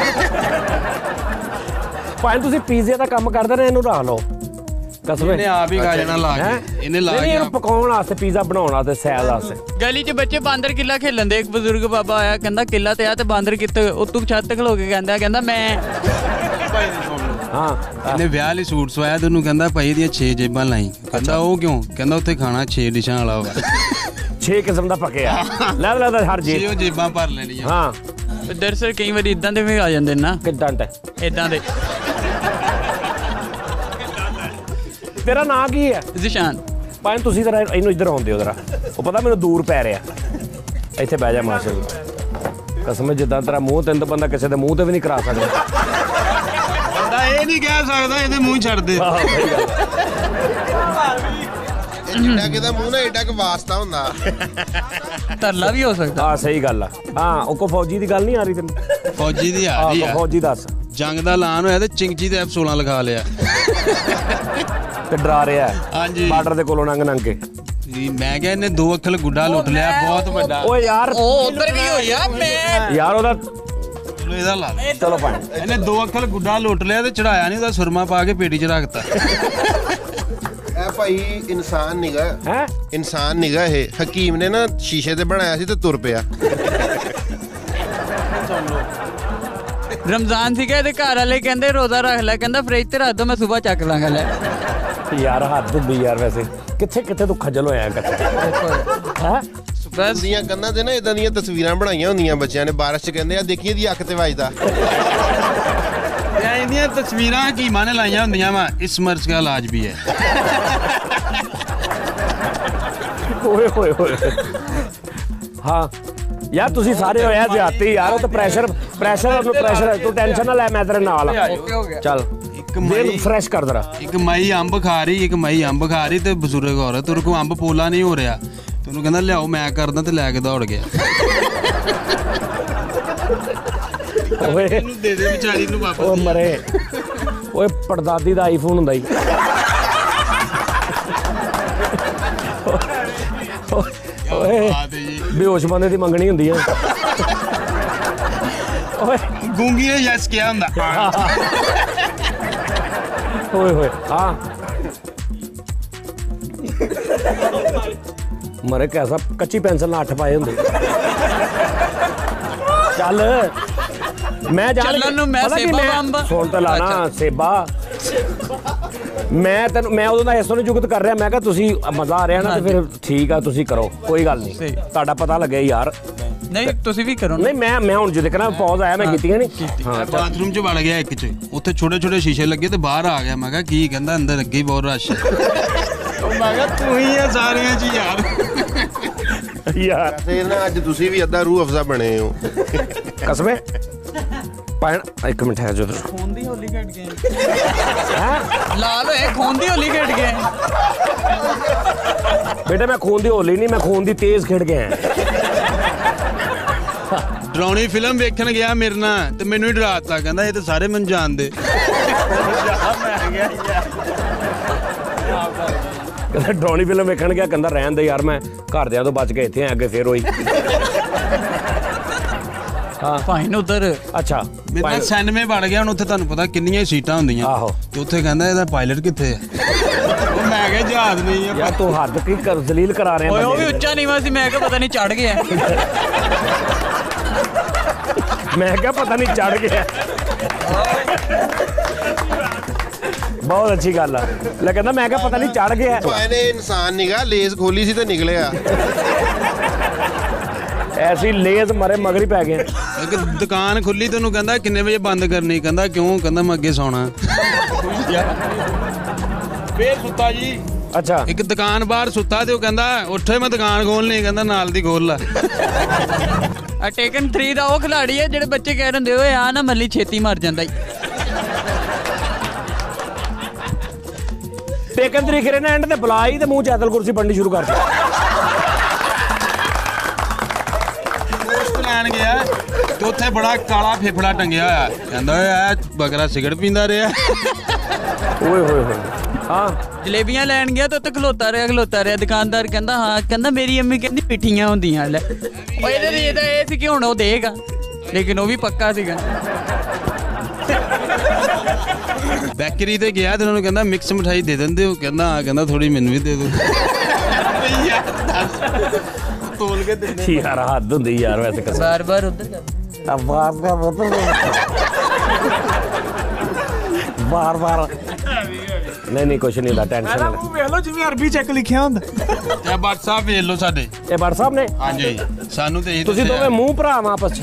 ਭਾਵੇਂ ਤੁਸੀਂ ਪੀਜ਼ੇ ਦਾ ਕੰਮ ਕਰਦੇ ਨੇ, ਇਹਨੂੰ ਰੱਖ ਲਓ। ਕਸਮੇ ਇਹਨੇ ਆਪ ਹੀ ਖਾ ਜਾਣਾ ਲਾ ਕੇ। ਇਹਨੇ ਲਾ ਕੇ ਇਹਨੂੰ ਪਕਾਉਣ ਵਾਸਤੇ, ਪੀਜ਼ਾ ਬਣਾਉਣ ਵਾਸਤੇ, ਸੈਲ ਵਾਸਤੇ। ਗਲੀ 'ਚ ਬੱਚੇ ਬਾਂਦਰ ਕਿੱਲਾ ਖੇਲਣ ਦੇ। ਇੱਕ ਬਜ਼ੁਰਗ ਬਾਬਾ ਆਇਆ, ਕਹਿੰਦਾ ਕਿੱਲਾ ਤੇ ਆ ਤੇ ਬਾਂਦਰ ਕਿੱਥੇ? ਉੱਤੋਂ ਛੱਤ ਖਲੋ ਕੇ ਕਹਿੰਦਾ ਮੈਂ। ਹਾਂ ਇਹਨੇ ਵਿਆਹ ਲਈ ਸੂਟ ਸਵਾਇਆ ਤੇ ਉਹਨੂੰ ਕਹਿੰਦਾ ਭਾਈ ਇਹਦੀਆਂ 6 ਜੇਬਾਂ ਲਾਈ। ਕਹਿੰਦਾ ਉਹ ਕਿਉਂ? ਕਹਿੰਦਾ ਉੱਥੇ ਖਾਣਾ 6 ਡਿਸ਼ਾਂ ਵਾਲਾ ਵਾ। 6 ਕਿਸਮ ਦਾ ਪਕਿਆ ਲੈ ਹਰ ਜੇਬ। 6 ਜੇਬਾਂ ਭਰ ਲੈਣੀਆਂ। ਹਾਂ ਦਰਅਸਲ ਕਈ ਵਾਰੀ ਇਦਾਂ ਦੇ ਵੀ ਆ ਜਾਂਦੇ ਨਾ। ਕਿੱਦਾਂ ਤੇ ਇਦਾਂ ਦੇ। ਤੇਰਾ ਨਾਂ ਕੀ ਹੈ? ਜ਼ਿਸ਼ਾਨ। ਭਾਵੇਂ ਤੁਸੀਂ ਜ਼ਰਾ ਇਹਨੂੰ ਇੱਧਰ ਆਉਂਦੇ ਹੋ ਜ਼ਰਾ। ਉਹ ਪਤਾ ਮੈਨੂੰ ਦੂਰ ਪੈ ਰਿਹਾ। ਇੱਥੇ ਬਹਿ ਜਾ ਮਾਸ਼ਾਅੱਲਾ। ਕਸਮ ਜਿੱਦਾਂ ਤੇਰਾ ਮੂੰਹ, ਤੈਨੂੰ ਤਾਂ ਬੰਦਾ ਕਿਸੇ ਦੇ ਮੂੰਹ ਤੇ ਵੀ ਨਹੀਂ ਕਰਾ ਸਕਦਾ। ਬੰਦਾ ਇਹ ਨਹੀਂ ਕਹਿ ਸਕਦਾ ਇਹਦੇ ਮੂੰਹ ਛੱਡ ਦੇ। ਜਿੱਡਾ ਕਿਦਾ ਮੂੰਹ ਨਾ ਏਡਾ ਕੁ ਵਾਸਤਾ ਹੁੰਦਾ। ਤਰਲਾ ਵੀ ਹੋ ਸਕਦਾ। ਹਾਂ ਸਹੀ ਗੱਲ ਆ। ਹਾਂ ਉਹ ਕੋ ਫੌਜੀ ਦੀ ਗੱਲ ਨਹੀਂ ਆ ਰਹੀ ਤੈਨੂੰ? ਫੌਜੀ ਦੀ ਆ ਰਹੀ ਆ। ਫੌਜੀ ਦੱਸ। ਜੰਗ ਦਾ ਐਲਾਨ ਹੋਇਆ ਤੇ ਚਿੰਗਜੀ ਦੇ F16 ਲਿਖਾ ਲਿਆ ਤੇ ਡਰਾ ਰਿਹਾ ਹਾਂਜੀ ਬਾਰਡਰ ਦੇ ਕੋਲੋਂ ਨੰਗ ਕੇ। ਮੈਂ ਕਿਹਾ ਇਹਨੇ 2 ਅੱਖਰ ਗੁੱਡਾ ਲੁੱਟ ਲਿਆ ਬਹੁਤ ਵੱਡਾ। ਓਏ ਯਾਰ ਉਹ ਉਧਰ ਕੀ ਹੋਇਆ? ਮੈਂ ਯਾਰ ਉਹਦਾ ਚਲੋ ਇਹਦਾ ਲਾ ਲੈ। ਚਲੋ ਭਾਈ ਇਹਨੇ 2 ਅੱਖਰ ਗੁੱਡਾ ਲੁੱਟ ਲਿਆ ਤੇ ਚੜਾਇਆ ਨਹੀਂ, ਉਹਦਾ ਸੁਰਮਾ ਪਾ ਕੇ ਪੇਟੀ 'ਚ ਰੱਖਤਾ। ਇਹ ਭਾਈ ਇਨਸਾਨ ਨਿਗਾ ਹੈ। ਇਨਸਾਨ ਨਿਗਾ ਇਹ ਹਕੀਮ ਨੇ ਨਾ ਸ਼ੀਸ਼ੇ ਤੇ ਬਣਾਇਆ ਸੀ ਤੇ ਤੁਰ ਪਿਆ। ਰਮਜ਼ਾਨ ਸੀਗਾ, ਇਹਦੇ ਘਰ ਵਾਲੇ ਕਹਿੰਦੇ ਰੋਜ਼ਾ ਰੱਖ ਲੈ। ਕਹਿੰਦਾ ਫ੍ਰਿਜ ਤੇ ਰੱਖ ਦੋ, ਮੈਂ ਸਵੇਰ ਚੱਕ ਲਾਂਗਾ। ਲੈ ਯਾਰ ਹੱਦ ਹੁੰਦੀ ਯਾਰ। ਵੈਸੇ ਕਿੱਥੇ ਤੂੰ ਖੱਜਲ ਹੋਇਆ ਹੈ? ਬਸ ਦੀਆਂ ਕੰਨਾਂ ਤੇ ਨਾ ਇਦਾਂ ਦੀਆਂ ਤਸਵੀਰਾਂ ਬਣਾਈਆਂ ਹੁੰਦੀਆਂ ਬੱਚਿਆਂ ਨੇ, ਬਾਰਿਸ਼ 'ਚ ਕਹਿੰਦੇ ਆ ਦੇਖੀ ਇਹਦੀ ਅੱਖ ਤੇ ਵੱਜਦਾ। ਇਹਦੀਆਂ ਤਸਵੀਰਾਂ ਹਕੀਮਾਂ ਨੇ ਲਾਈਆਂ ਹੁੰਦੀਆਂ ਵਾ, ਇਸ ਮਰਜ਼ ਦਾ ਇਲਾਜ ਵੀ ਹੈ। ਓਏ ਹੋਏ ਹੋਏ। ਹਾਂ ਯਾਰ ਤੁਸੀਂ ਸਾਰੇ ਹੋਇਆ ਜ਼ਿਆਦਤੀ ਯਾਰ। ਉਹ ਤਾਂ ਪ੍ਰੈਸ਼ਰ ਤੂੰ ਟੈਨਸ਼ਨ ਨਾ ਲੈ, ਮੈਂ ਤੇਰੇ ਨਾਲ ਆ। ਚੱਲ ਇੱਕ ਮਈ ਫਰੈਸ਼ ਕਰ ਦਰਾ। ਇੱਕ ਮਈ ਅੰਬ ਖਾ ਰਹੀ ਤੇ ਬਜ਼ੁਰਗ ਔਰਤ ਉਹਦੇ ਕੋਲ ਅੰਬ ਪੋਲਾ ਨਹੀਂ ਹੋ ਰਿਹਾ ਤੇ ਉਹਨੂੰ ਕਹਿੰਦਾ ਲਿਆਓ ਮੈਂ ਕਰਦਾ, ਤੇ ਲੈ ਕੇ ਦੌੜ ਗਿਆ। ਓਏ ਇਹਨੂੰ ਦੇ ਦੇ ਵਿਚਾਰੀ ਨੂੰ ਵਾਪਸ। ਉਹ ਮਰੇ। ਓਏ ਪੜਦਾਦੀ ਦਾ ਆਈਫੋਨ ਹੁੰਦਾ ਹੀ। ਓਏ ਬੇਹੋਸ਼ ਬੰਦੇ ਦੀ ਮੰਗਣੀ ਹੁੰਦੀ ਹੈ। ਓਏ ਗੂੰਗੀ ਨੇ ਯੈਸ ਕਿਹਾ ਹੁੰਦਾ। ਓਏ ਹੋਏ। ਹਾਂ ਮਰੇ ਕੈਸਾ ਕੱਚੀ ਪੈਨਸਲ ਨਾਲ 8 ਪਾਏ ਹੁੰਦੇ। ਚੱਲ ਮੈਂ ਜਾਣ ਚੱਲਣ ਨੂੰ ਮੈਂ ਸੇਬਾ ਅੰਬ ਸੁਣ ਤਾਂ ਲਾਣਾ ਸੇਬਾ। ਮੈਂ ਉਦੋਂ ਦਾ ਇਸੋਂ ਜੁਗਤ ਕਰ ਰਿਹਾ। ਮੈਂ ਕਿਹਾ ਤੁਸੀਂ ਮਜ਼ਾ ਆ ਰਿਹਾ ਨਾ ਤੇ ਫਿਰ ਠੀਕ ਆ, ਤੁਸੀਂ ਕਰੋ, ਕੋਈ ਗੱਲ ਨਹੀਂ। ਤੁਹਾਡਾ ਪਤਾ ਲੱਗਿਆ ਯਾਰ। ਨਹੀਂ ਤੁਸੀਂ ਵੀ ਕਰੋ। ਨਹੀਂ ਮੈਂ ਹੁਣ ਜਦੋਂ ਕਹਿੰਦਾ ਪੌਜ਼ ਆਇਆ ਮੈਂ ਕੀਤੀਆਂ ਨਹੀਂ। ਹਾਂ ਬਾਥਰੂਮ 'ਚ ਵੜ ਗਿਆ ਇੱਕ 'ਚ, ਉੱਥੇ ਛੋਟੇ ਸ਼ੀਸ਼ੇ ਲੱਗੇ ਤੇ ਬਾਹਰ ਆ ਗਿਆ। ਮੈਂ ਕਿਹਾ ਕੀ? ਕਹਿੰਦਾ ਅੰਦਰ ਅੱਗੇ ਹੀ ਬਹੁਤ ਰਸ਼ ਹੈ। ਮੈਂ ਕਿਹਾ ਤੂੰ ਹੀ ਆ ਸਾਰਿਆਂ 'ਚ ਯਾਰ। ਤੇ ਨਾ ਅੱਜ ਤੁਸੀਂ ਵੀ ਅੱਧਾ ਰੂਹ ਅਫਜ਼ਾ ਬਣੇ ਹੋ। ਕਸਮੇ ਪਾਣ ਇੱਕ ਮਿੰਟ ਹੈ। ਜਦੋਂ ਖੂਨ ਦੀ ਹੋਲੀ ਖੇਡ ਗਏ ਲਾਲ ਹੋਏ, ਖੂਨ ਦੀ ਹੋਲੀ ਖੇਡ ਗਏ ਬੇਟਾ। ਮੈਂ ਖੂਨ ਦੀ ਹੋਲੀ ਨਹੀਂ, ਮੈਂ ਖੂਨ ਦੀ ਤੇਜ਼ ਖੇਡ ਗਿਆ। ਡਰਾਉਣੀ ਫਿਲਮ ਵੇਖਣ ਗਿਆ ਮੇਰੇ ਨਾਲ ਤੇ ਮੈਨੂੰ ਹੀ ਡਰਾਤਾ। ਕਹਿੰਦਾ ਇਹ ਤਾਂ ਸਾਰੇ ਮੈਨੂੰ ਜਾਣਦੇ। ਕਹਿੰਦਾ ਡਰਾਉਣੀ ਫਿਲਮ ਵੇਖਣ ਗਿਆ। ਕਹਿੰਦਾ ਰਹਿਣ ਦੇ ਯਾਰ, ਮੈਂ ਘਰਦਿਆਂ ਤੋਂ ਬਚ ਕੇ ਇੱਥੇ ਆ ਅੱਗੇ ਫੇਰ ਹੋਈ। ਹਾਂ ਫਾਈਨ ਉਧਰ। ਅੱਛਾ ਮੇਰਾ 96 ਵੜ ਗਿਆ। ਹੁਣ ਉੱਥੇ ਤੁਹਾਨੂੰ ਪਤਾ ਕਿੰਨੀਆਂ ਸੀਟਾਂ ਹੁੰਦੀਆਂ। ਆਹੋ ਤੇ ਉੱਥੇ ਕਹਿੰਦਾ ਇਹਦਾ ਪਾਇਲਟ ਕਿੱਥੇ ਹੈ? ਮੈਂ ਕਿਹਾ ਜਹਾਜ਼ ਨਹੀਂ ਹੈ ਯਾਰ। ਤੂੰ ਹੱਦ ਕੀ ਕਰ ਜ਼ਲੀਲ ਕਰਾ ਰਿਹਾ। ਉਹ ਵੀ ਉੱਚਾ ਨੀਵਾਂ ਸੀ। ਮੈਂ ਕਿਹਾ ਪਤਾ ਨਹੀਂ ਚੜ ਗਿਆ। मैं क्या पता नहीं चढ़ गया बहुत अच्छी गल है ले कहना मैं क्या पता नहीं चढ़ गया ਇਹਨੇ ਇਨਸਾਨ ਨਿਗਾ ਲੇਜ਼ ਖੋਲੀ ਸੀ ਤੇ ਨਿਕਲਿਆ ऐसी लेज मरे मगर ही पै गए ਇੱਕ ਦੁਕਾਨ ਖੁੱਲੀ ਤੇ ਉਹਨੂੰ ਕਹਿੰਦਾ ਕਿੰਨੇ ਵਜੇ ਬੰਦ ਕਰਨੀ ਕਹਿੰਦਾ ਕਿਉਂ ਕਹਿੰਦਾ ਮੈਂ ਅੱਗੇ ਸੌਣਾ ਫੇਰ ਸੁੱਤਾ ਜੀ अच्छा ਇੱਕ ਦੁਕਾਨ ਬਾਹਰ ਸੁੱਤਾ ਤੇ ਉਹ ਕਹਿੰਦਾ ਉੱਠੇ ਮੈਂ ਦੁਕਾਨ ਖੋਲਣੀ ਕਹਿੰਦਾ ਨਾਲ ਦੀ ਖੋਲ ਲਾ ਟੇਕਨ 3 ਦਾ ਉਹ ਖਿਲਾੜੀ ਹੈ ਜਿਹੜੇ ਬੱਚੇ ਕਹਿ ਰਹੇ ਓਏ ਆ ਨਾ ਮੱਲੀ ਛੇਤੀ ਮਰ ਜਾਂਦਾ टेकन तरीके ने एंड ते बुलाई ते मुंह चैतल कुर्सी बननी शुरू कर दी ਦੋਸਤ ਲੈਣ ਗਿਆ ਤੇ ਉੱਥੇ ਬੜਾ ਕਾਲਾ ਫੇਫੜਾ ਟੰਗਿਆ ਹੋਇਆ ਕਹਿੰਦਾ ਓਏ ਆ ਬਕਰਾ ਸਿਗਰਟ ਪੀਂਦਾ ਰਿਹਾ ओए होए होए हाँ ਜਲੇਬੀਆਂ ਲੈਣ ਗਿਆ ਤੇ ਉੱਥੇ ਖਲੋਤਾ ਰਿਹਾ ਦੁਕਾਨਦਾਰ ਕਹਿੰਦਾ ਹਾਂ ਕਹਿੰਦਾ ਮੇਰੀ ਅੰਮੀ ਕਹਿੰਦੀ ਪਿੱਠੀਆਂ ਹੁੰਦੀਆਂ ਲੈ ਉਹ ਇਹਦੇ ਤਾਂ ਇਹ ਸੀ ਕਿ ਹੁਣ ਉਹ ਦੇਗਾ ਲੇਕਿਨ ਉਹ ਵੀ ਪੱਕਾ ਸੀਗਾ ਬੈਕਰੀ ਤੇ ਗਿਆ ਤੇ ਉਹਨਾਂ ਨੂੰ ਕਹਿੰਦਾ ਮਿਕਸ ਮਠਾਈ ਦੇ ਦਿੰਦੇ ਹੋ ਕਹਿੰਦਾ ਆ ਕਹਿੰਦਾ ਥੋੜੀ ਮੈਨੂੰ ਵੀ ਦੇ ਦਿਓ ਤੋਲ ਕੇ ਦਿੰਦੇ यार हद हुंदी यार वैसे कसम ਬਾਰ ਉਧਰ बार बार नहीं कुछ नहीं होता टेंशन ना ਵੇਖ ਲਓ ਜਿਵੇਂ ਅਰਬੀ ਚੈੱਕ ਲਿਖਿਆ ਹੁੰਦਾ ਇਹ WhatsApp ਵੇਖ ਲਓ ਸਾਡੇ ये बट साहब ने ਹਾਂਜੀ ਸਾਨੂੰ ਤੇ ਇਹੀ ਤੁਸੀਂ ਦੋਵੇਂ ਮੂੰਹ ਭਰਾ ਵਾਂ ਆਪਸ ਚ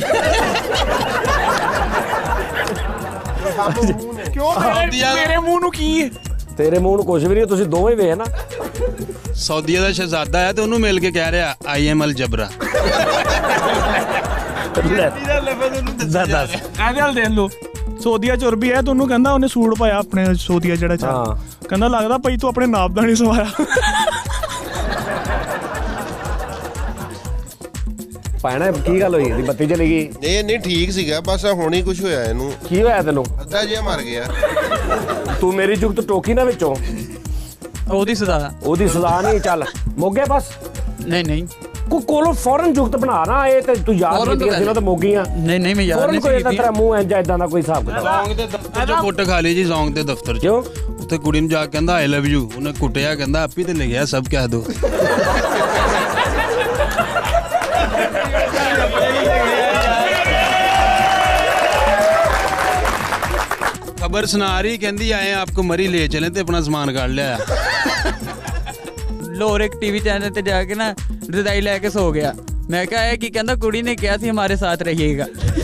ਕਿਉਂ ਮੇਰੇ ਮੂੰਹ ਨੂੰ ਕੀ ਹੈ ਤੇਰੇ ਮੂੰਹ ਨੂੰ ਕੁਝ ਵੀ ਨਹੀਂ ਤੁਸੀਂ ਦੋਵੇਂ ਵੇਖ ਨਾ ਸਾਊਦੀਆ ਦਾ ਸ਼ਹਿਜ਼ਾਦਾ ਹੈ ਤੇ ਉਹਨੂੰ ਮਿਲ ਕੇ ਕਹਿ ਰਿਹਾ ਆਈ ਐਮ ਅਲ ਜਬਰਾ ਦੱਸ ਇਹਦੇ ਹਾਲ ਦੇਖ ਲਓ ਸੋਦੀਆ ਚੁਰਬੀ ਹੈ ਤੁਹਾਨੂੰ ਕਹਿੰਦਾ ਉਹਨੇ ਸੂਟ ਪਾਇਆ ਆਪਣੇ ਸੋਦੀਆ ਜਿਹੜਾ ਚਾਹ ਕਹਿੰਦਾ ਲੱਗਦਾ ਭਾਈ ਤੂੰ ਆਪਣੇ ਨਾਪ ਦਾ ਨਹੀਂ ਸਵਾਇਆ ਪਾਣਾ ਕੀ ਗੱਲ ਹੋਈ ਇਹਦੀ ਬੱਤੀ ਚਲੀ ਗਈ ਨਹੀਂ ਠੀਕ ਸੀਗਾ ਬਸ ਹੁਣ ਹੀ ਕੁਝ ਹੋਇਆ ਇਹਨੂੰ ਕੀ ਹੋਇਆ ਤੈਨੂੰ ਅੱਧਾ ਜਿਹਾ ਮਰ ਗਿਆ ਤੂੰ ਮੇਰੀ ਜੁਗਤ ਟੋਕੀ ਨਾ ਵਿੱਚੋਂ ਉਹਦੀ ਸਜ਼ਾ ਨਹੀਂ ਚੱਲ ਮੋਗੇ ਬਸ ਨਹੀਂ ਕੋ ਕੋਲੋਂ ਫੌਰਨ ਜੁਗਤ ਬਣਾ ਨਾ ਇਹ ਤੇ ਤੂੰ ਯਾਦ ਕੀਤੀ ਸੀ ਨਾ ਤੇ ਮੋਗੀਆਂ ਨਹੀਂ ਮੈਂ ਯਾਦ ਨਹੀਂ ਕੋਈ ਤੇਰਾ ਮੂੰਹ ਇੰਜ ਇਦਾਂ ਦਾ ਕੋਈ ਹਿਸਾਬ ਕਿਤਾਬ ਜ਼ੋਂਗ ਦੇ ਦਫ਼ਤਰ ਚੋਂ ਕੁੱਟ ਖਾ ਲਈ ਜੀ ਜ਼ੋਂਗ ਦੇ ਦਫ਼ਤਰ ਚ ਕਿਉਂ ਉੱਥੇ ਕੁੜੀ ਨੂੰ ਜਾ ਕੇ ਕਹਿੰਦਾ ਆਈ ਲਵ ਯੂ ਉਹਨੇ ਕੁੱਟਿਆ ਕਹਿੰਦਾ ਆਪੀ ਤੇ ਲਿਖਿਆ ਸਭ ਕਹਿ ਦੋ खबर सुना रही कहती आए आपको मरी ले चले ते अपना सामान काट लिया ਲਾਹੌਰ ਇੱਕ ਟੀਵੀ ਚੈਨਲ ਤੇ ਜਾ ਕੇ ਨਾ ਰਜ਼ਾਈ ਲੈ ਕੇ ਸੋ ਗਿਆ ਮੈਂ ਕਿਹਾ ਇਹ ਕੀ ਕਹਿੰਦਾ ਕੁੜੀ ਨੇ ਕਿਹਾ ਸੀ ਹਮਾਰੇ ਸਾਥ ਰਹੀਏਗਾ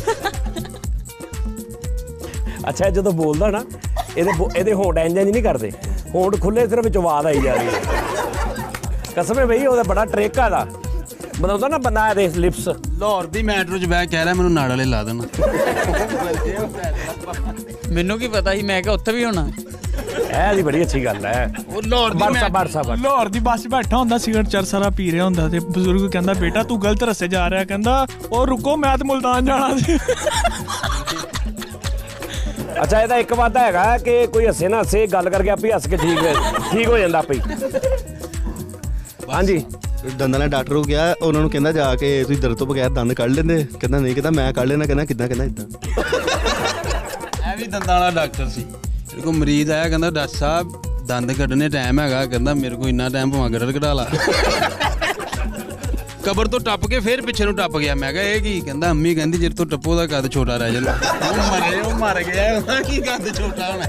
ਅੱਛਾ ਜਦੋਂ ਬੋਲਦਾ ਨਾ ਇਹਦੇ ਹੋਂਡ ਇੰਜ ਨਹੀਂ ਕਰਦੇ ਹੋਂਡ ਖੁੱਲੇ ਸਿਰਫ ਵਿੱਚ ਆਵਾਜ਼ ਆਈ ਜਾ ਰਹੀ ਹੈ ਕਸਮ ਹੈ ਬਈ ਉਹਦਾ ਬੜਾ ਟ੍ਰਿਕ ਆ ਦਾ ਬਣਾਉਂਦਾ ਨਾ ਬੰਦਾ ਇਹਦੇ ਲਿਪਸ ਲਾਹੌਰ ਦੀ ਮੈਟਰੋ 'ਚ ਬਹਿ ਕਹਿ ਰਿਹਾ ਮੈਨੂੰ ਨਾੜ ਵਾਲੇ ਲਾ ਦੇਣਾ ਮੈਨੂੰ ਕੀ ਪਤਾ ਸੀ ਮੈਂ ਕਿਹਾ ਉੱਥੇ ਵੀ ਹੋਣਾ ਇਹ ਦੀ ਬੜੀ ਅੱਛੀ ਗੱਲ ਹੈ ਉਹ ਲਾਹੌਰ ਦੀ ਲਾਹੌਰ ਦੀ ਬੱਸ ਬੈਠਾ ਹੁੰਦਾ ਸਿਗਰਟ ਚਰਸਰਾ ਪੀ ਰਿਹਾ ਹੁੰਦਾ ਤੇ ਬਜ਼ੁਰਗ ਕਹਿੰਦਾ ਬੇਟਾ ਤੂੰ ਗਲਤ ਰਸਤੇ ਜਾ ਰਿਹਾ ਕਹਿੰਦਾ ਉਹ ਰੁਕੋ ਮੈਂ ਤੇ ਮੁਲਤਾਨ ਜਾਣਾ ਸੀ ਅੱਛਾ ਇਹਦਾ ਇੱਕ ਵਾਦਾ ਹੈਗਾ ਕਿ ਕੋਈ ਹੱਸੇ ਨਾ ਹੱਸੇ ਗੱਲ ਕਰਕੇ ਆਪੇ ਹੱਸ ਕੇ ਠੀਕ ਹੋ ਜਾਂਦਾ ਆਪੇ ਹਾਂਜੀ ਦੰਦਾਂ ਦਾ ਡਾਕਟਰ ਹੋ ਗਿਆ ਉਹਨਾਂ ਨੂੰ ਕਹਿੰਦਾ ਜਾ ਕੇ ਤੁਸੀਂ ਦਰਦ ਤੋਂ ਬਗੈਰ ਦੰਦ ਕੱਢ ਲੈਂਦੇ ਕਹਿੰਦਾ ਨਹੀਂ ਕਹਿੰਦਾ ਮੈਂ ਕੱਢ ਲੈਣਾ ਕਹਿੰਦਾ ਕਿੱਦਾਂ ਕਹਿੰਦਾ ਇਦਾਂ ਇਹ ਵੀ ਦੰਦਾਂ ਵਾਲਾ ਡਾਕਟਰ ਸੀ ਮੇਰੇ ਕੋਲ ਮਰੀਜ਼ ਆਇਆ ਕਹਿੰਦਾ ਡਾਕਟਰ ਸਾਹਿਬ ਦੰਦ ਕੱਢਣੇ ਟਾਈਮ ਹੈਗਾ ਕਹਿੰਦਾ ਮੇਰੇ ਕੋਲ ਇੰਨਾ ਟਾਈਮ ਭਾਵੇਂ ਗੜਰ ਕਢਾ ਲਾ ਕਬਰ ਤੋਂ ਟੱਪ ਕੇ ਫੇਰ ਪਿੱਛੇ ਨੂੰ ਟੱਪ ਗਿਆ ਮੈਂ ਕਿਹਾ ਇਹ ਕੀ ਕਹਿੰਦਾ ਅੰਮੀ ਕਹਿੰਦੀ ਜੇ ਤੋਂ ਟੱਪੋ ਦਾ ਕੱਦ ਛੋਟਾ ਰਹਿ ਜਾਂਦਾ ਉਹ ਮਰ ਗਿਆ ਉਹਦਾ ਕੀ ਕੱਦ ਛੋਟਾ ਹੋਣਾ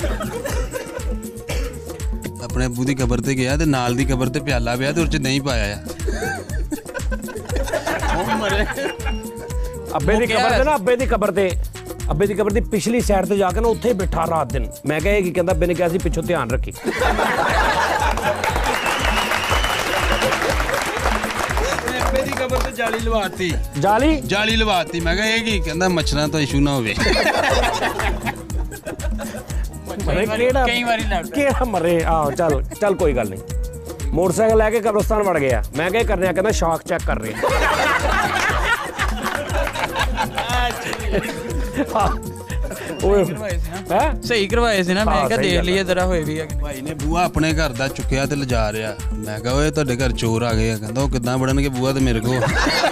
ਆਪਣੇ ਅੱਬੂ ਦੀ ਕਬਰ ਤੇ ਗਿਆ ਤੇ ਨਾਲ ਦੀ ਕਬਰ ਤੇ ਪਿਆਲਾ ਪਿਆ ਤੇ ਉਹ 'ਚ ਨਹੀਂ ਪਾਇਆ ਆ ਉਹ ਮਰੇ ਅੱਬੇ ਦੀ ਕਬਰ ਤੇ ਨਾ ਅੱਬੇ ਦੀ ਕਬਰ ਦੀ ਪਿਛਲੀ ਸਾਈਡ ਤੇ ਜਾ ਕੇ ਨਾ ਉੱਥੇ ਹੀ ਬੈਠਾ ਰਾਤ ਦਿਨ ਮੈਂ ਕਿਹਾ ਇਹ ਕੀ ਕਹਿੰਦਾ ਅੱਬੇ ਨੇ ਕਿਹਾ ਸੀ ਪਿੱਛੋਂ ਧਿਆਨ ਰੱਖੀ ਅੱਬੇ ਦੀ ਕਬਰ ਤੇ ਜਾਲੀ ਲਵਾਤੀ ਮੈਂ ਕਿਹਾ ਇਹ ਕੀ ਕਹਿੰਦਾ ਮੱਛਰਾਂ ਤੋਂ ਇਸ਼ੂ ਨਾ ਹੋਵੇ ਕਈ ਵਾਰੀ ਕਿਹੜਾ ਮਰੇ ਆਹੋ ਚੱਲ ਕੋਈ ਗੱਲ ਨਹੀਂ ਮੋਟਰਸਾਈਕਲ ਲੈ ਕੇ ਕਬਰਸਤਾਨ ਵੜ ਗਿਆ ਮੈਂ ਕਿਹਾ ਕਰਨੇ ਆ ਕਹਿੰਦਾ ਸ਼ੌਕ ਚੈੱਕ ਕਰ ਰਹੇ ਸਹੀ ਕਰਵਾਏ ਸੀ ਨਾ ਮੈਂ ਕਿਹਾ ਦੇਖ ਲਈਏ ਜ਼ਰਾ ਹੋਏ ਵੀ ਭਾਈ ਨੇ ਬੂਆ ਆਪਣੇ ਘਰ ਦਾ ਚੁੱਕਿਆ ਤੇ ਲਿਜਾ ਰਿਹਾ ਮੈਂ ਕਿਹਾ ਓਏ ਤੁਹਾਡੇ ਘਰ ਚੋਰ ਆ ਗਏ ਆ ਕਹਿੰਦਾ ਉਹ ਕਿੱਦਾਂ ਵੜਨਗੇ ਬੂਆ ਤੇ ਮੇਰੇ ਕੋਲ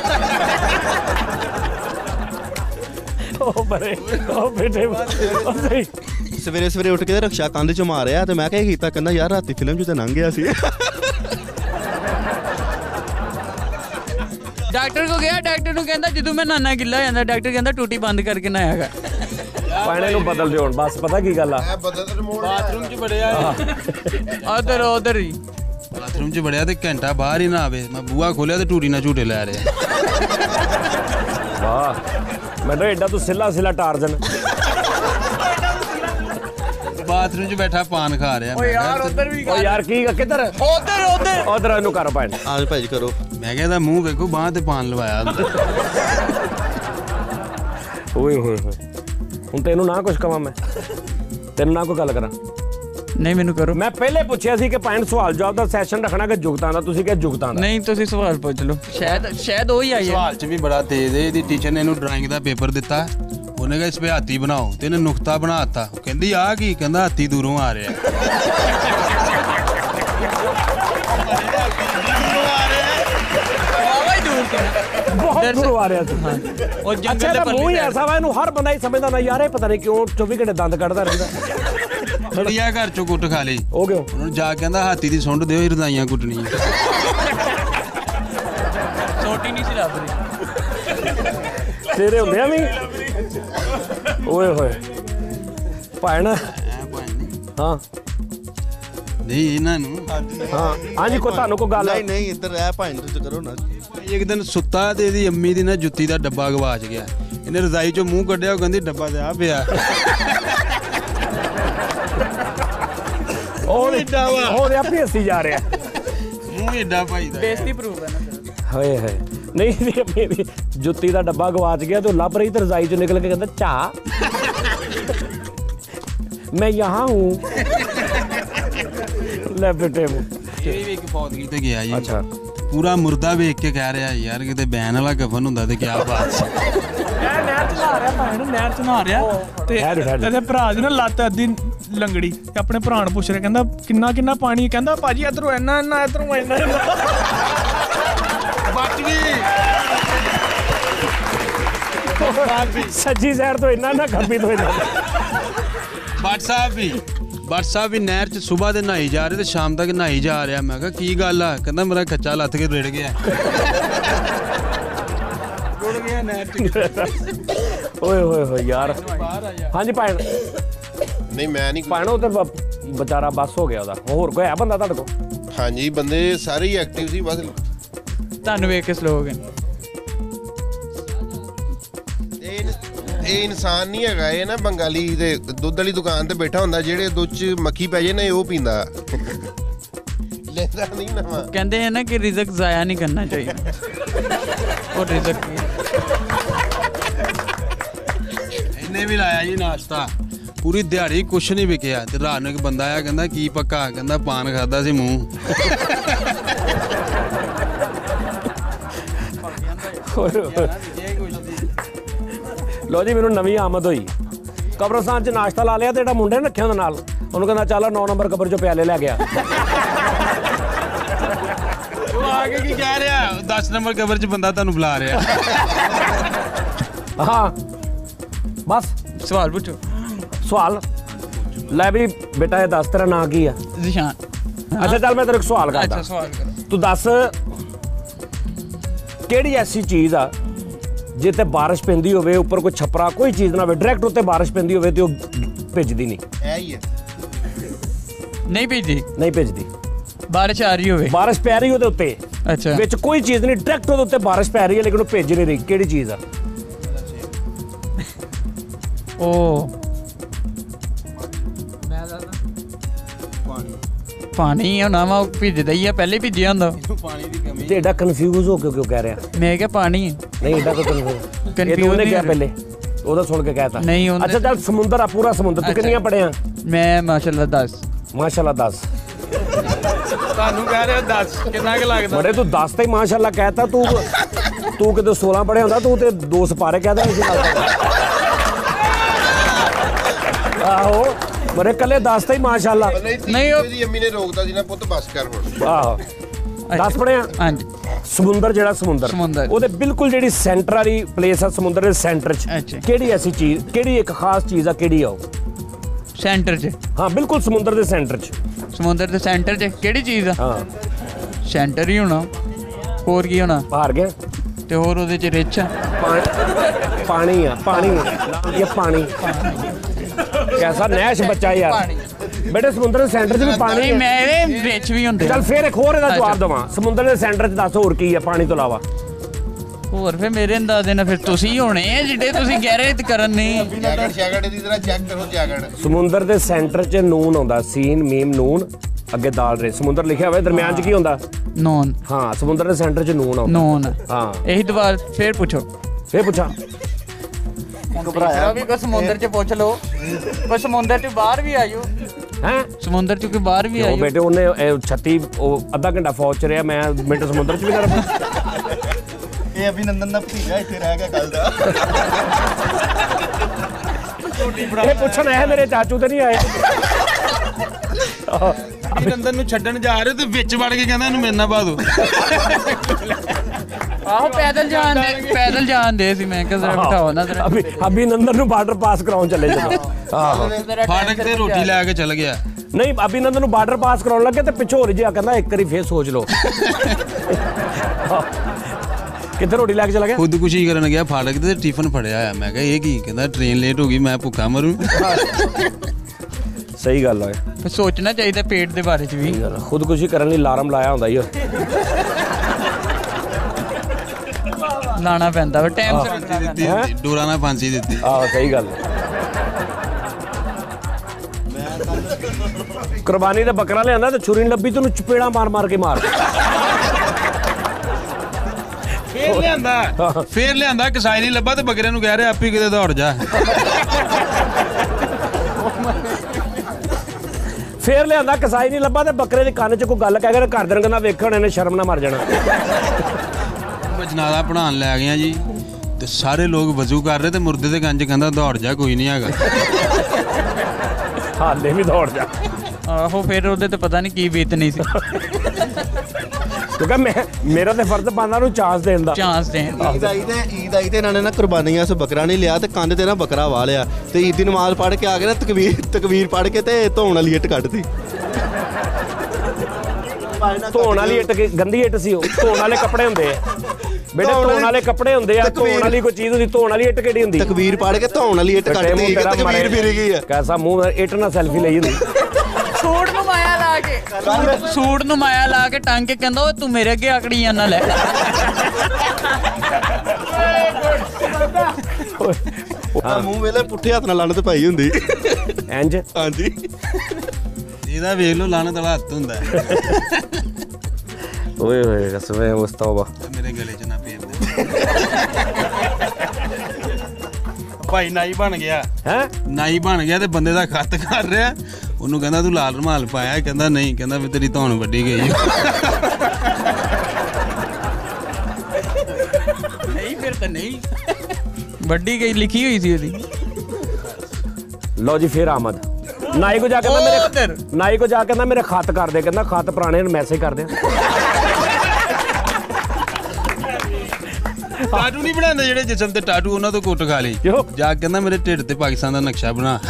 ਉਹ ਬੇਟੇ ਸਵੇਰੇ ਉੱਠ ਕੇ ਰਕਸ਼ਾ ਕੰਧ 'ਚ ਮਾਰਿਆ ਤੇ ਮੈਂ ਕਿਹਾ ਕੀਤਾ ਕਹਿੰਦਾ ਯਾਰ ਰਾਤੀ ਫਿਲਮ 'ਚ ਤਾਂ ਲੰਘ ਗਿਆ ਸੀ ਡਾਕਟਰ ਕੋ ਗਿਆ, ਡਾਕਟਰ ਨੂੰ ਕਹਿੰਦਾ ਜਦੋਂ ਮੈਂ ਨਾਨਾ ਗਿੱਲਾ ਹੋ ਜਾਂਦਾ, ਡਾਕਟਰ ਕਹਿੰਦਾ ਟੂਟੀ ਬੰਦ ਕਰਕੇ ਨਹਾਇਆ ਕਰ। ਪਾਣੇ ਨੂੰ ਬਦਲ ਦਿਓ ਹੁਣ ਬਸ, ਪਤਾ ਕੀ ਗੱਲ ਆ, ਬਾਥਰੂਮ 'ਚ ਵੜਿਆ ਉਧਰ ਹੀ ਬਾਥਰੂਮ 'ਚ ਵੜਿਆ ਤੇ ਘੰਟਾ ਬਾਹਰ ਹੀ ਨਾ ਆਵੇ, ਮੈਂ ਬੂਹਾ ਖੋਲਿਆ ਤੇ ਟੂਟੀ ਨਾਲ ਝੂਟੇ ਲੈ ਰਿਹਾ। ਵਾਹ ਮੈਨੂੰ ਐਡਾ ਤੂੰ ਸਿੱਲਾ ਟਾਰਜਨ। ਬਾਥਰੂਮ 'ਚ ਬੈਠਾ ਪਾਨ ਖਾ ਰਿਹਾ। ਓਏ ਯਾਰ ਉਧਰ ਵੀ ਓ ਯਾਰ ਕੀ ਕਿੱਧਰ ਉਧਰ ਇਹਨੂੰ ਕਰ ਪੈਣ। ਆਜ ਭਾਈ ਕਰੋ। ਮੈਂ ਕਿਹਾ ਇਹਦਾ ਮੂੰਹ ਵੇਖੋ, ਬਾਂਹ ਤੇ ਪਾਨ ਲਵਾਇਆ। ਓਏ ਹੋਏ ਹੋਏ, ਹੁਣ ਤੈਨੂੰ ਨਾ ਕੁਝ ਕਵਾਂ ਮੈਂ, ਤੈਨੂੰ ਨਾ ਕੋਈ ਗੱਲ ਕਰਾਂ? ਨਹੀਂ ਮੈਨੂੰ ਕਰੋ। ਮੈਂ ਪਹਿਲੇ ਪੁੱਛਿਆ ਸੀ ਕਿ ਪੈਣ ਸਵਾਲ ਜਵਾਬ ਦਾ ਸੈਸ਼ਨ ਰੱਖਣਾ ਕਿ ਜੁਗਤਾਂ ਦਾ, ਤੁਸੀਂ ਕਿਹਾ ਜੁਗਤਾਂ ਦਾ। ਨਹੀਂ ਤੁਸੀਂ ਸਵਾਲ ਪੁੱਛ ਲਓ, ਸ਼ਾਇਦ ਉਹ ਹੀ ਆਈ ਹੈ। ਸਵਾਲ 'ਚ ਵੀ ਬੜਾ ਤੇਜ਼ ਹੈ। ਇਹਦੀ ਟੀਚਰ ਨੇ ਇਹਨੂੰ ਡਰਾਇੰਗ ਦਾ ਪੇਪਰ ਦਿੱਤਾ, ਉਹਨੇ ਕਿਹਾ ਇਸ 'ਤੇ ਹਾਥੀ ਬਣਾਓ ਤੇ ਇਹਨੇ ਨੁਕਤਾ ਬਣਾਤਾ। ਕਹਿੰਦੀ ਆ ਕੀ? ਕਹਿੰਦਾ ਹਾਥੀ ਦੂਰੋਂ ਆ ਰਿਹਾ। ਬਹੁਤ ਦੂਰ ਆ ਰਿਹਾ ਸੀ। ਉਹ ਅੱਛਾ ਜੰਗਲ ਦੇ ਇਹਦਾ ਮੂੰਹ ਹੀ ਪਰਲੇ ਐਸਾ ਵਾ, ਇਹਨੂੰ ਹਰ ਬੰਦਾ ਹੀ ਸਮਝਦਾ ਨਾ ਯਾਰ ਇਹ ਪਤਾ ਨਹੀਂ ਕਿਉਂ 24 ਘੰਟੇ ਦੰਦ ਕੱਢਦਾ ਰਹਿੰਦਾ। ਚਿੜੀਆ ਘਰ 'ਚੋਂ ਕੁੱਟ ਖਾ ਲਈ। ਉਹ ਕਿਉਂ? ਉਹਨੂੰ ਜਾ ਕੇ ਕਹਿੰਦਾ ਹਾਥੀ ਦੀ ਸੁੰਡ ਦਿਓ, ਰਦਾਈਆਂ ਕੁੱਟਣੀ। ਛੋਟੀ ਨਹੀਂ ਸੀ ਲੱਭ ਰਹੀ। ਤੇਰੇ ਹੁੰਦੇ ਆ ਵੀ ਓਏ ਹੋਏ ਭੈਣ। ਹਾਂ ਨਹੀਂ ਇਹਨਾਂ ਨੂੰ ਹਾਂ ਹਾਂਜੀ, ਕੋਈ ਤੁਹਾਨੂੰ ਕੋਈ ਗੱਲ? ਨਹੀਂ ਇੱਧਰ ਰਹਿ ਭਾਈ ਤੁਸੀਂ ਕਰੋ ਨਾ। ਇੱਕ ਦਿਨ ਸੁੱਤਾ ਤੇ ਇਹਦੀ ਅੰਮੀ ਦੀ ਨਾ ਜੁੱਤੀ ਦਾ ਡੱਬਾ ਗਵਾਚ ਗਿਆ। ਇਹਨੇ ਰਜ਼ਾਈ 'ਚੋਂ ਮੂੰਹ ਕੱਢਿਆ, ਉਹ ਕਹਿੰਦੀ ਡੱਬਾ ਤੇ ਆ ਪਿਆ। ਉਹ ਆਪਣੀ ਹੱਸੀ ਜਾ ਰਿਹਾ। ਮੂੰਹ ਏਡਾ ਭਾਈ ਦਾ। ਬੇਇੱਜ਼ਤੀ ਪ੍ਰੂਫ ਹੈ ਨਾ। ਹੋਏ ਹੋਏ ਨਹੀਂ ਮੇਰੀ ਜੁੱਤੀ ਦਾ ਡੱਬਾ ਗਵਾਚ ਗਿਆ ਤੇ ਲੱਭ ਰਹੀ ਤੇ ਰਜ਼ਾਈ ਚੋਂ ਨਿਕਲ ਕੇ ਕਹਿੰਦਾ ਚਾ ਮੈਂ ਯਹਾਂ ਹੂੰ। ਲੈ ਬੇਟੇ ਇਹ ਵੀ ਇੱਕ ਫੌਤਗੀ ਤੇ ਗਿਆ ਜੀ। ਅੱਛਾ ਪੂਰਾ ਮੁਰਦਾ ਵੇਖ ਕੇ ਕਹਿ ਰਿਹਾ ਯਾਰ ਕਿਤੇ ਬੈਨ ਵਾਲਾ ਕਫਨ ਹੁੰਦਾ ਤੇ ਕਿਆ ਬਾਤ ਸੀ। ਇਹ ਨਹਿਰ ਚ ਨਹਾ ਰਿਹਾ ਭੈਣ, ਨਹਿਰ ਚ ਨਹਾ ਰਿਹਾ ਤੇ ਇਹਦੇ ਭਰਾ ਦੀ ਨਾ ਲੱਤ ਅੱਧੀ ਲੰਗੜੀ ਤੇ ਆਪਣੇ ਭਰਾ ਨੂੰ ਪੁੱਛ ਰਿਹਾ, ਕਹਿੰਦਾ ਕਿੰਨਾ ਪਾਣੀ? ਕਹਿੰਦਾ ਭਾਜੀ ਇਧਰੋਂ ਇੰਨਾ ਇਧਰੋਂ ਇੰਨਾ। ਬਚ ਗਈ। ਸੱਜੀ ਸਾਈਡ ਤੋਂ ਇੰਨਾ ਨਾ ਖੱਬੀ ਤੋਂ ਇੰਨਾ। ਬੱਟ ਸਾਹਿਬ ਵੀ ਨਹਿਰ 'ਚ ਸਵੇਰ ਦੇ ਨਹਾਈ ਜਾ ਰਹੇ ਤੇ ਸ਼ਾਮ ਤੱਕ ਨਹਾਈ ਜਾ ਰਿਹਾ। ਮੈਂ ਕਿਹਾ ਕੀ ਗੱਲ ਆ? ਕਹਿੰਦਾ ਮੇਰਾ ਖੱਚਾ ਲੱਥ ਕੇ ਰਿੜ ਗਿਆ। ਰੁੜ ਗਿਆ ਨਹਿਰ 'ਚ। ਓਏ ਹੋਏ ਹੋਏ ਯਾਰ। ਹਾਂਜੀ ਭੈਣ। ਨਹੀਂ ਮੈਂ ਨਹੀਂ। ਭੈਣ ਉਹ ਤੇ ਵਿਚਾਰਾ ਬੱਸ ਹੋ ਗਿਆ ਉਹਦਾ। ਹੋਰ ਕੋਈ ਹੈ ਬੰਦਾ ਤੁਹਾਡੇ ਕੋਲ? ਹਾਂਜੀ ਬੰਦੇ ਸਾਰੇ ਹੀ ਐਕਟਿਵ ਸੀ, ਬਸ ਤੁਹਾਨੂੰ ਵੇਖ ਕੇ ਸਲੋ ਹੋ ਗਏ। ਇਹ ਇਨਸਾਨ ਨਹੀਂ ਹੈਗਾ, ਇਹ ਨਾ ਬੰਗਾਲੀ ਦੇ ਦੁੱਧ ਵਾਲੀ ਦੁਕਾਨ ਤੇ ਬੈਠਾ ਹੁੰਦਾ, ਜਿਹੜੇ ਦੁੱਧ 'ਚ ਮੱਖੀ ਪੈ ਜੇ ਨਾ ਉਹ ਪੀਂਦਾ। ਲੈਂਦਾ ਨਹੀਂ ਨਵਾਂ। ਕਹਿੰਦੇ ਹੈ ਨਾ ਕਿ ਰਿਜ਼ਕ ਜ਼ਾਇਆ ਨਹੀਂ ਕਰਨਾ ਚਾਹੀਦਾ। ਉਹ ਰਿਜ਼ਕ ਇਹਨੇ ਵੀ ਲਾਇਆ ਜੀ ਨਾਸ਼ਤਾ, ਪੂਰੀ ਦਿਹਾੜੀ ਕੁਛ ਨਹੀਂ ਵਿਕਿਆ ਤੇ ਰਾਤ ਨੂੰ ਇੱਕ ਬੰਦਾ ਆਇਆ, ਕਹਿੰਦਾ ਕੀ ਪੱਕਾ? ਕਹਿੰਦਾ ਪਾਨ ਖਾਦਾ ਸੀ ਮੂੰਹ। ਲੋ ਜੀ ਮੈਨੂੰ ਨਵੀਂ ਆਮਦ ਹੋਈ, ਕਬਰਸਤਾਨ 'ਚ ਨਾਸ਼ਤਾ ਲਾ ਲਿਆ ਤੇ ਜਿਹੜਾ ਮੁੰਡੇ ਨੇ ਰੱਖਿਆ ਉਹਦੇ ਨਾਲ, ਉਹਨੂੰ ਕਹਿੰਦਾ ਚੱਲ 9 ਨੰਬਰ ਕਬਰ 'ਚੋਂ ਪਿਆਲੇ ਲੈ ਗਿਆ। ਉਹ ਆ ਕੇ ਕੀ ਕਹਿ ਰਿਹਾ? 10 ਨੰਬਰ ਕਬਰ 'ਚ ਬੰਦਾ ਤੁਹਾਨੂੰ ਬੁਲਾ ਰਿਹਾ। ਹਾਂ ਬਸ ਸਵਾਲ ਪੁੱਛੋ। ਸਵਾਲ ਲੈ ਵੀ ਬੇਟਾ ਇਹ ਦੱਸ ਤੇਰਾ ਨਾਂ ਕੀ ਆ? ਜ਼ਿਸ਼ਾਨ। ਅੱਛਾ ਚੱਲ ਮੈਂ ਤੇਰੇ ਇੱਕ ਸਵਾਲ ਕਰਦਾ। ਅੱਛਾ ਸਵਾਲ ਕਰੋ। ਤੂੰ ਦੱਸ ਕਿਹੜੀ ਐਸੀ ਚੀਜ਼ ਆ ਜੇ ਤੇ ਬਾਰਿਸ਼ ਪੈਂਦੀ ਹੋਵੇ, ਉੱਪਰ ਕੋਈ ਛਪਰਾ ਕੋਈ ਚੀਜ਼ ਨਾ ਹੋਵੇ, ਡਾਇਰੈਕਟ ਉੱਤੇ ਬਾਰਿਸ਼ ਪੈਂਦੀ ਹੋਵੇ ਤੇ ਉਹ ਭਿੱਜਦੀ ਨਹੀਂ? ਇਹ ਹੀ ਹੈ। ਨਹੀਂ ਭੇਜੀ। ਨਹੀਂ ਭਿੱਜਦੀ। ਬਾਰਿਸ਼ ਆ ਰਹੀ ਹੋਵੇ, ਬਾਰਿਸ਼ ਪੈ ਰਹੀ ਉਹਦੇ ਉੱਤੇ, ਅੱਛਾ ਵਿੱਚ ਕੋਈ ਚੀਜ਼ ਨਹੀਂ, ਡਾਇਰੈਕਟ ਉਹਦੇ ਉੱਤੇ ਬਾਰਿਸ਼ ਪੈ ਰਹੀ ਹੈ ਲੇਕਿਨ ਉਹ ਭਿੱਜ ਨਹੀਂ ਰਹੀ, ਕਿਹੜੀ ਚੀਜ਼ ਆ? ਉਹ ਪਾਣੀ ਹੋਣਾ ਵਾ, ਉਹ ਭਿੱਜਦਾ ਹੀ ਆ, ਪਹਿਲੇ ਭਿੱਜਿਆ ਹੁੰਦਾ। ਪਾਣੀ ਦੀ ਕਮੀ। ਤੇ ਐਡਾ ਕਨਫਿਊਜ਼ ਹੋ ਕੇ ਕਿਉਂ ਕਹਿ ਰਿਹਾ? ਮੈਂ ਕਿਹਾ ਪਾਣੀ ਨਹੀਂ ਐਡਾ ਕੋਈ ਕਨਫਿਊਜ਼ ਇਹ ਉਹਨੇ ਕਿਹਾ ਪਹਿਲੇ, ਉਹਦਾ ਸੁਣ ਕੇ ਕਹਿਤਾ। ਨਹੀਂ ਅੱਛਾ ਚੱਲ ਸਮੁੰਦਰ ਆ, ਪੂਰਾ ਸਮੁੰਦਰ, ਤੂੰ ਕਿੰਨੀਆਂ ਪੜਿਆ? ਮੈਂ ਮਾਸ਼ਾਅੱਲਾ 10। ਮਾਸ਼ਾਅੱਲਾ 10। ਤੁਹਾਨੂੰ ਕਹਿ ਰਿਹਾ 10 ਕਿੰਨਾ ਕੁ ਲੱਗਦਾ? ਬੜੇ ਤੂੰ 10 ਤੇ ਮਾਸ਼ਾਅੱਲਾ ਕਹਿਤਾ, ਤੂੰ ਕਿਤੇ 16 ਪੜਿਆ ਹੁੰਦਾ, ਤੂੰ ਤੇ 2 ਸਪਾਰੇ ਕਹਿਦਾ ਇਸ ਨਾਲ। ਆਹੋ ਬੜੇ ਕੱਲੇ 10 ਤੇ ਮਾਸ਼ਾਅੱਲਾ। ਨਹੀਂ ਉਹ ਇਹਦੀ ਅੰਮੀ ਨੇ ਰੋਕਦਾ ਸੀ ਨਾ, ਪੁੱਤ ਬਸ ਕਰ ਹੁਣ। ਆਹੋ 10 ਪੜਿਆ। ਹਾਂਜੀ ਸਮੁੰਦਰ ਜਿਹੜਾ ਸਮੁੰਦਰ ਉਹਦੇ ਬਿਲਕੁਲ ਜਿਹੜੀ ਸੈਂਟਰ ਵਾਲੀ ਪਲੇਸ ਆ, ਸਮੁੰਦਰ ਦੇ ਸੈਂਟਰ 'ਚ ਕਿਹੜੀ ਐਸੀ ਚੀਜ਼, ਕਿਹੜੀ ਇੱਕ ਖਾਸ ਚੀਜ਼ ਆ, ਕਿਹੜੀ ਆ ਉਹ? ਸੈਂਟਰ 'ਚ? ਹਾਂ ਬਿਲਕੁਲ ਸਮੁੰਦਰ ਦੇ ਸੈਂਟਰ 'ਚ। ਸਮੁੰਦਰ ਦੇ ਸੈਂਟਰ 'ਚ ਕਿਹੜੀ ਚੀਜ਼ ਆ? ਹਾਂ ਸੈਂਟਰ ਹੀ ਹੋਣਾ, ਹੋਰ ਕੀ ਹੋਣਾ? ਹਾਰ ਗਿਆ। ਤੇ ਹੋਰ ਉਹਦੇ ਚ ਰਿਚ ਆ ਪਾਣੀ ਆ ਪਾਣੀ ਨਾਮ ਕੀ ਪਾਣੀ ਕੈਸਾ ਨੈਸ਼ ਬੱਚਾ ਯਾਰ ਬੇਟੇ ਸਮੁੰਦਰ ਦੇ ਸੈਂਟਰ 'ਚ ਵੀ ਪਾਣੀ ਨਹੀਂ ਹੈ ਮੈਂ ਇਹਦੇ ਵਿੱਚ ਵੀ ਹੁੰਦੇ ਚੱਲ ਫੇਰ ਇੱਕ ਹੋਰ ਇਹਦਾ ਜਵਾਬ ਦੇਵਾਂ ਸਮੁੰਦਰ ਦੇ ਸੈਂਟਰ 'ਚ ਦੱਸ ਹੋਰ ਕੀ ਹੈ ਪਾਣੀ ਤੋਂ ਇਲਾਵਾ ਹੋਰ ਫਿਰ ਮੇਰੇ ਅੰਦਾਜ਼ੇ ਨਾਲ ਫਿਰ ਤੁਸੀਂ ਹੋਣੇ ਆ ਜਿਹੜੇ ਤੁਸੀਂ ਗਹਿਰੇ ਕਰਨ ਨਹੀਂ ਜੈਕਟ ਦੀ ਤਰ੍ਹਾਂ ਚੈੱਕ ਕਰੋ ਜੈਕਟ। ਸਮੁੰਦਰ ਦੇ ਸੈਂਟਰ 'ਚ ਨੂਨ ਆਉਂਦਾ ਸੀਨ ਮੀਮ ਨੂਨ ਅੱਗੇ ਦਾਲ ਰੇ ਸਮੁੰਦਰ ਲਿਖਿਆ ਹੋਵੇ ਦਰਮਿਆਨ 'ਚ ਕੀ ਹੁੰਦਾ ਨੋਨ ਹਾਂ ਸਮੁੰਦਰ ਦੇ ਸੈਂਟਰ 'ਚ ਨੂਨ ਆਉਂਦਾ ਨੋਨ ਹਾਂ ਇਹੀ ਦੁਬਾਰਾ ਫੇਰ ਪੁੱਛੋ ਫੇਰ ਪੁੱਛਾਂ ਘਬਰਾਇਆ ਵੀ ਕੋਈ ਸਮੁੰਦਰ 'ਚ ਪੁੱਛ ਲਓ ਕੋਈ ਸਮੁੰਦਰ 'ਚ ਬਾਹਰ ਵੀ ਆਇਓ ਹੈ ਸਮੁੰਦਰ 'ਚ ਕੋਈ ਬਾਹਰ ਵੀ ਉਹ ਆਇਓ ਬੇਟੇ ਉਹਨੇ 36 ਉਹ ਅੱਧਾ ਘੰਟਾ ਫੌਜ 'ਚ ਰਿਹਾ ਮੈਂ ਮਿੰਟ ਸਮੁੰਦਰ 'ਚ ਵੀ ਨਾ ਰਹਾਂ ਇਹ ਅਭਿਨੰਦਨ ਦਾ ਭਤੀਜਾ ਇੱਥੇ ਰਹਿ ਗਿਆ ਕੱਲ ਦਾ ਇਹ ਪੁੱਛਣ ਆਇਆ ਮੇਰੇ ਚਾਚੂ ਤੇ ਨਹੀਂ ਆਏ ਅਭਿਨੰਦਨ ਨੂੰ ਛੱਡਣ ਜਾ ਰਹੇ ਤੇ ਵਿੱਚ ਵੜ ਕੇ ਕਹਿੰਦਾ ਇਹਨੂੰ ਮੇਰੇ ਨਾਲ ਪਾ ਦੋ ਆਹੋ ਪੈਦਲ ਜਾਣ ਦੇ ਸੀ ਮੈਂ ਕਿਹਾ ਜ਼ਰਾ ਬਿਠਾਓ ਨਾ ਜ਼ਰਾ ਅਭਿਨੰਦਨ ਨੂੰ ਬਾਰਡਰ ਪਾਸ ਕਰਾਉਣ ਚੱਲੇ ਜੀ ਆਹੋ ਫਾਟਕ ਤੇ ਰੋਟੀ ਲੈ ਕੇ ਚਲ ਗਿਆ ਨਹੀਂ ਅਭਿਨੰਦਨ ਨੂੰ ਬਾਰਡਰ ਪਾਸ ਕਰਾਉਣ ਲੱਗੇ ਤੇ ਪਿੱਛੋਂ ਹੋਰ ਜਿਹਾ ਕਹਿੰਦਾ ਇੱਕ ਵਾਰੀ ਫੇਰ ਸੋਚ ਲਓ ਕਿੱਥੇ ਰੋਟੀ ਲੈ ਕੇ ਚਲਾ ਗਿਆ ਖੁਦਕੁਸ਼ੀ ਕਰਨ ਗਿਆ ਫਾਟਕ ਤੇ ਟਿਫਨ ਫੜਿਆ ਆ ਮੈਂ ਕਿਹਾ ਇਹ ਕੀ ਕਹਿੰਦਾ ਟ੍ਰੇਨ ਲੇਟ ਹੋ ਗਈ ਮੈਂ ਭੁੱਖਾ ਮਰੂ ਸਹੀ ਗੱਲ ਹੈ ਫਿਰ ਸੋਚਣਾ ਚਾਹੀਦਾ ਪੇਟ ਦੇ ਬਾਰੇ ਚ ਵੀ ਖੁਦਕੁਸ਼ੀ ਕਰਨ ਲਈ ਅਲਾਰਮ ਲਾਇਆ ਹੁੰਦਾ ਈ ਲਾਣਾ ਪੈਂਦਾ ਵਾ ਟਾਈਮ ਸਿਰ ਡੋਰਾ ਨਾਲ ਫਾਂਸੀ ਦਿੱਤੀ ਆਹ ਸਹੀ ਗੱਲ ਕੁਰਬਾਨੀ ਦਾ ਬੱਕਰਾ ਲਿਆਂਦਾ ਤੇ ਛੁਰੀ ਲੱਭੀ ਤੈਨੂੰ ਚਪੇੜਾ ਮਾਰ ਕੇ ਮਾਰ ਫੇਰ ਲਿਆਂਦਾ ਕਸਾਈ ਨਹੀਂ ਲੱਭਾ ਤੇ ਬੱਕਰੇ ਨੂੰ ਕਹਿ ਰਿਹਾ ਆਪੀ ਕਿਤੇ ਦੌੜ ਜਾ ਫੇਰ ਲਿਆਂਦਾ ਕਸਾਈ ਨਹੀਂ ਲੱਭਾ ਤੇ ਬੱਕਰੇ ਦੇ ਕੰਨ 'ਚ ਕੋਈ ਗੱਲ ਕਹਿ ਕੇ ਘਰ ਦੇ ਨੂੰ ਕਹਿੰਦਾ ਵੇਖਣ ਇਹਨੇ ਸ਼ਰਮ ਨਾ ਮਰ ਜਾਣਾ ਜਨਾਜ਼ਾ ਪੜਾਉਣ ਲੈ ਗਏ ਜੀ ਤੇ ਸਾਰੇ ਲੋਕ ਵਜ਼ੂ ਕਰ ਰਹੇ ਤੇ ਮੁਰਦੇ ਦੇ ਕੰਨ 'ਚ ਕਹਿੰਦਾ ਦੌੜ ਜਾ ਕੋਈ ਨਹੀਂ ਹੈਗਾ ਹਾਲੇ ਵੀ ਦੌੜ ਜਾ ਆਹੋ ਫਿਰ ਉਹਦੇ ਤੇ ਪਤਾ ਨਹੀਂ ਕੀ ਬੀਤਨੀ ਸੀ ਕਿਉਂਕਿ ਮੇਰਾ ਤੇ ਫਰਜ਼ ਬਣਦਾ ਉਹਨੂੰ ਚਾਂਸ ਦੇਣ ਦਾ ਈਦ ਆਈ ਤੇ ਇਹਨਾਂ ਨੇ ਨਾ ਕੁਰਬਾਨੀਆਂ ਸੇ ਬੱਕਰਾ ਨਹੀਂ ਲਿਆ ਤੇ ਕੰਨ ਤੇ ਨਾ ਬੱਕਰਾ ਵਾਹ ਲਿਆ ਤੇ ਈਦ ਦੀ ਨਮਾਜ਼ ਪੜ੍ਹ ਕੇ ਆ ਕੇ ਨਾ ਤਕਬੀਰ ਪੜ੍ਹ ਕੇ ਤੇ ਧੋਣ ਵਾਲੀ ਇੱਟ ਕੱਢਤੀ ਧੋਣ ਵਾਲੀ ਇੱਟ ਗੰਦੀ ਇੱਟ ਸੀ ਉਹ ਧੋਣ ਵਾਲੇ ਕੱਪੜੇ ਹੁੰਦੇ ਆ ਬੇਟੇ ਧੋਣ ਵਾਲੇ ਕੱਪੜੇ ਹੁੰਦੇ ਆ ਧੋਣ ਵਾਲੀ ਕੋਈ ਚੀਜ਼ ਹੁੰਦੀ ਧੋਣ ਵਾਲੀ ਇੱਟ ਕਿਹੜੀ ਹੁੰਦੀ ਤਕਬੀਰ ਪੜ੍ਹ ਕੇ ਧੋਣ ਵਾਲੀ ਇੱਟ ਕੱਢਤੀ ਤਕਬੀਰ ਫਿਰ ਗਈ ਆ ਕੈਸਾ ਮੂੰਹ ਇੱਟ ਨਾਲ ਸੈਲਫੀ ਲਈ ਹੁੰਦੀ ਸੂਟ ਨੂੰ ਮਾਇਆ ਲਾ ਕੇ ਟੰਗ ਕੇ ਕਹਿੰਦਾ ਓ ਤੂੰ ਮੇਰੇ ਅੱਗੇ ਆਕੜੀ ਜਾਂਦਾ ਲੈ ਮੂੰਹ ਵੇਲੇ ਪੁੱਠੇ ਹੱਥ ਨਾਲ ਲੰਨ ਤੇ ਪਾਈ ਹੁੰਦੀ ਇੰਜ ਹਾਂਜੀ ਇਹਦਾ ਵੇਖ ਲੋ ਲਾਣਤ ਵਾਲਾ ਹੱਥ ਹੁੰਦਾ ਓਏ ਹੋਏ ਕਸਮੇ ਮੁਸਤਫਾ ਮੇਰੇ ਗਲੇ 'ਚ ਨਾ ਪੇਂਦੇ ਭਾਈ ਨਾਈ ਬਣ ਗਿਆ ਨਾਈ ਬਣ ਗਿਆ ਤੇ ਬੰਦੇ ਦਾ ਖੱਤ ਕਰ ਰਿਹਾ ਉਹਨੂੰ ਕਹਿੰਦਾ ਤੂੰ ਲਾਲ ਰੁਮਾਲ ਪਾਇਆ ਕਹਿੰਦਾ ਨਹੀਂ ਕਹਿੰਦਾ ਵੀ ਤੇਰੀ ਧੌਣ ਵੱਡੀ ਗਈ ਨਹੀਂ ਫਿਰ ਤਾਂ ਨਹੀਂ ਵੱਡੀ ਗਈ ਲਿਖੀ ਹੋਈ ਸੀ ਉਹਦੀ ਲਓ ਜੀ ਫਿਰ ਆਮਦ ਨਾਈ ਕੋ ਜਾ ਕੇ ਮੇਰੇ ਖੱਤ ਕਰ ਦੇ ਕਹਿੰਦਾ ਖੱਤ ਪੁਰਾਣੇ ਨੂੰ ਮੈਸੇਜ ਕਰ ਦੇ ਟਾਟੂ ਨਹੀਂ ਬਣਾਉਂਦੇ ਜਿਹੜੇ ਜਿਸਮ ਤੇ ਟਾਟੂ ਉਹਨਾਂ ਤੋਂ ਕੁੱਟ ਖਾ ਲਈ ਜਾ ਕੇ ਕਹਿੰਦਾ ਮੇਰੇ ਢਿੱਡ ਤੇ ਪਾਕਿਸਤਾਨ ਦਾ ਨਕਸ਼ਾ ਬਣਾ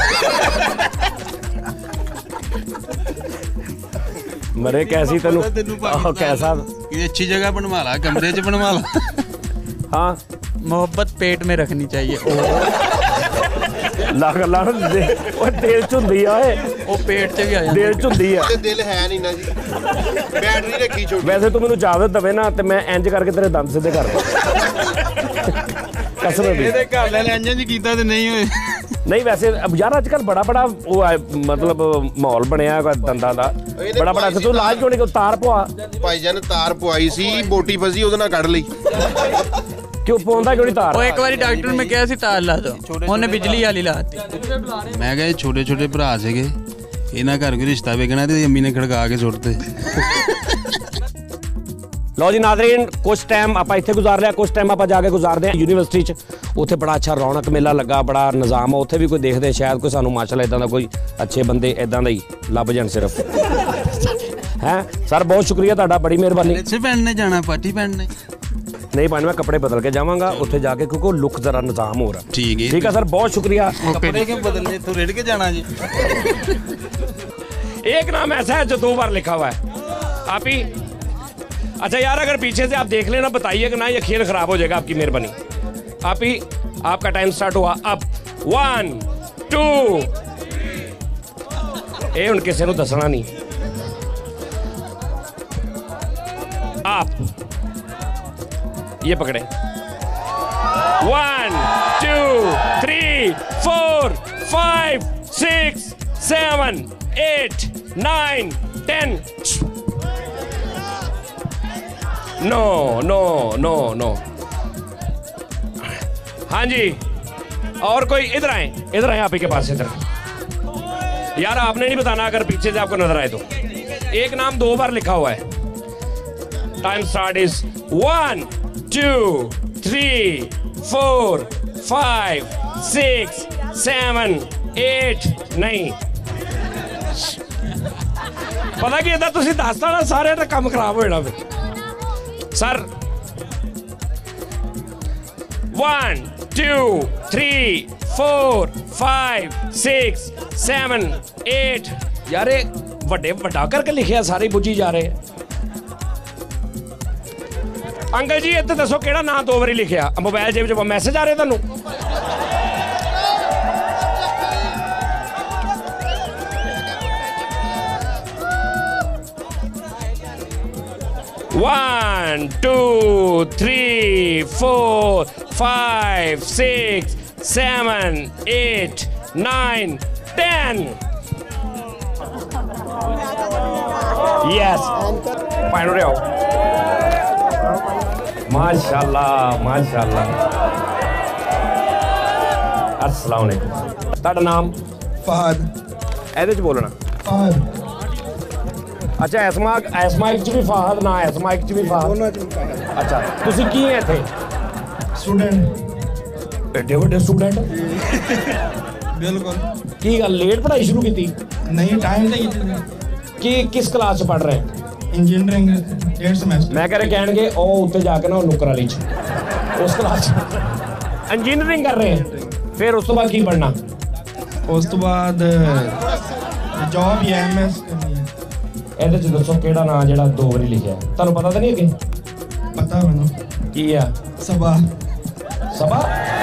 ਮਰੇ ਕੈਸੀ ਤੈਨੂੰ ਆਹ ਕੈਸਾ ये अच्छी जगह बनवा ला कमरे च बनवा ला हाँ मोहब्बत पेट में रखनी चाहिए ਲੱਗ ਦੇ ਉਹ ਦਿਲ ਚ ਹੁੰਦੀ ਆ ਉਹ ਪੇਟ ਤੇ ਵੀ ਆ ਜਾਂਦੀ ਦਿਲ ਚ ਹੁੰਦੀ ਆ ਦਿਲ ਹੈ ਨਹੀਂ ਨਾ ਜੀ ਬੈਟਰੀ ਰੱਖੀ ਛੋਟੀ ਵੈਸੇ ਤੂੰ ਮੈਨੂੰ ਇਜਾਜ਼ਤ ਦਵੇ ਨਾ ਤੇ ਮੈਂ ਇੰਜ ਕਰਕੇ ਤੇਰੇ ਦੰਦ ਸਿੱਧੇ ਕਰ ਦਾਂ ਕਸਮ ਵੀ ਇਹਦੇ ਘਰ ਲੈ ਇੰਜ ਕੀਤਾ ਤੇ ਨਹੀਂ ਹੋਏ ਨਹੀਂ ਵੈਸੇ ਯਾਰ ਅੱਜ ਕੱਲ ਬੜਾ ਉਹ ਮਤਲਬ ਮਾਹੌਲ ਬਣਿਆ ਦੰਦਾਂ ਦਾ ਬੜਾ ਤੂੰ ਲਾਜ ਕਿਉਂ ਨਹੀਂ ਤਾਰ ਪਵਾ ਭਾਈ ਜਾਨ ਤਾਰ ਪਵਾਈ ਸੀ ਬੋਟੀ ਫਸੀ ਉਹਦੇ ਨਾਲ ਕੱਢ ਲਈ ਕਿਉਂ ਪਾਉਂਦਾ ਕਿਉਂ ਨਹੀਂ ਤਾਰ ਉਹ ਇੱਕ ਵਾਰੀ ਡਾਕਟਰ ਨੂੰ ਮੈਂ ਕਿਹਾ ਸੀ ਤਾਰ ਲਾ ਦੋ ਉਹਨੇ ਬਿਜਲੀ ਵਾਲੀ ਲਾਤੀ ਮੈਂ ਕਿਹਾ ਛੋਟੇ ਛੋਟੇ ਭਰਾ ਸੀਗੇ ਇਹਨਾਂ ਘਰ ਕੋਈ ਰਿਸ਼ਤਾ ਵੇਖਣਾ ਤੇ ਅੰਮੀ ਨੇ ਖੜਕਾ ਕੇ ਸੁੱਟਤੇ ਲਓ ਜੀ ਨਾਜ਼ਰੀਨ ਕੁਝ ਟਾਈਮ ਆਪਾਂ ਇੱਥੇ ਗੁਜ਼ਾਰ ਲਿਆ ਕੁਝ ਟਾਈਮ ਆਪਾਂ ਜਾ ਕੇ ਗੁਜ਼ਾਰਦੇ ਹਾਂ ਯੂਨੀਵਰਸਿਟੀ 'ਚ ਉੱਥੇ ਬੜਾ ਅੱਛਾ ਰੌਣਕ ਮੇਲਾ ਲੱਗਾ ਬੜਾ ਨਿਜ਼ਾਮ ਆ ਉੱਥੇ ਵੀ ਕੋਈ ਦੇਖਦੇ ਸ਼ਾਇਦ ਕੋਈ ਸਾਨੂੰ ਮਾਸ਼ਾਅੱਲਾ ਇਦਾਂ ਦਾ ਕੋਈ ਅੱਛੇ ਬੰਦੇ ਇਦਾਂ ਦਾ ਹੀ ਲੱਭ ਜਾਣ ਸਿਰਫ ਹੈ ਸਰ ਬਹੁਤ ਸ਼ੁਕਰੀਆ ਤੁਹਾਡਾ ਬੜੀ ਮਿਹਰਬਾਨੀ ਇੱਥੇ ਪੈਣ ਨੇ ਜਾਣਾ ਪਾਰਟੀ ਪੈਣ ਨੇ नहीं पानी मैं कपड़े बदल के जाऊंगा उत्थे जाके क्योंकि लुक जरा निजाम हो रहा ठीक है सर बहुत शुक्रिया कपड़े क्यों बदलने तो रेड के जाना जी एक नाम ऐसा है जो 2 बार लिखा हुआ है आप ही अच्छा यार, अगर पीछे से आप देख लेना बताइए कि ना, ये खेल खराब हो जाएगा। आपकी मेहरबानी। आप ही, आपका टाइम स्टार्ट हुआ अब। 1 2 ये हुण किसी नूं दसना नहीं। आप ये पकड़े। 1 2 3 4 5 6 7 8 9 10। No no no no. हाँ जी, और कोई? इधर आए, इधर आए, आप ही के पास इधर। यार आपने नहीं बताना अगर पीछे से आपको नजर आए तो। एक नाम 2 बार लिखा हुआ है। टाइम स्टार्ट इज 1 2 3 4 5 6 7 8 नहीं पता कि इधर तुसी दसता ना सारे का काम खराब हो जाना फिर। सर 1 2 3 4 5 6 7 8। यार ਵੱਡੇ ਵੱਡਾ ਕਰਕੇ ਲਿਖਿਆ ਸਾਰੇ ਬੁੱਝੀ ਜਾ ਰਹੇ। ਅੰਕਲ ਜੀ ਇੱਥੇ ਦੱਸੋ ਕਿਹੜਾ ਨਾਂ 2 ਵਾਰੀ ਲਿਖਿਆ? ਮੋਬਾਈਲ ਜੇਬ 'ਚ ਮੈਸੇਜ ਆ ਰਹੇ ਤੁਹਾਨੂੰ? One, 2 3 4 5 6 7 8 9 10। Yes. Fine, reo. Mashallah, mashallah. अस्सलाम वालेकुम। ਤੁਹਾਡਾ ਨਾਮ? फहद। ਇਹਦੇ 'ਚ ਬੋਲਣਾ। फहद। अच्छा, इस माइक च भी फहद ना, इस माइक च भी फहद। अच्छा, ਤੁਸੀਂ ਕੀ ਹੈ ਇੱਥੇ? स्टूडेंट। ਐਡੇ ਵੱਡੇ ਸਟੂਡੈਂਟ? बिल्कुल। ਕੀ ਗੱਲ ਲੇਟ ਪੜ੍ਹਾਈ ਸ਼ੁਰੂ ਕੀਤੀ? नहीं टाइम नहीं। ਕੀ ਕਿਸ ਕਲਾਸ 'ਚ ਪੜ੍ਹ ਰਹੇ? Engineering 8 semester. ਮੈਂ ਕਹ ਰਿਹਾ ਕਹਿਣਗੇ ਉਹ ਉੱਤੇ ਜਾ ਕੇ ਨਾ ਨੁੱਕਰ ਵਾਲੀ 'ਚ ਉਸ ਕਲਾਸ 'ਚ ਇੰਜੀਨੀਅਰਿੰਗ ਕਰ ਰਹੇ। ਫਿਰ ਉਸ ਤੋਂ ਬਾਅਦ ਕੀ ਪੜ੍ਹਨਾ? उस तो बाद जॉब या एमएस करनी है। ਇਹਦੇ 'ਚ ਦੱਸੋ ਕਿਹੜਾ ਨਾਂ ਜਿਹੜਾ 2 ਵਾਰੀ ਲਿਖਿਆ? ਤੁਹਾਨੂੰ ਪਤਾ ਤਾਂ ਨਹੀਂ ਅੱਗੇ? पता बनो। ਕੀ ਆ? सबा। ਸਭਾ?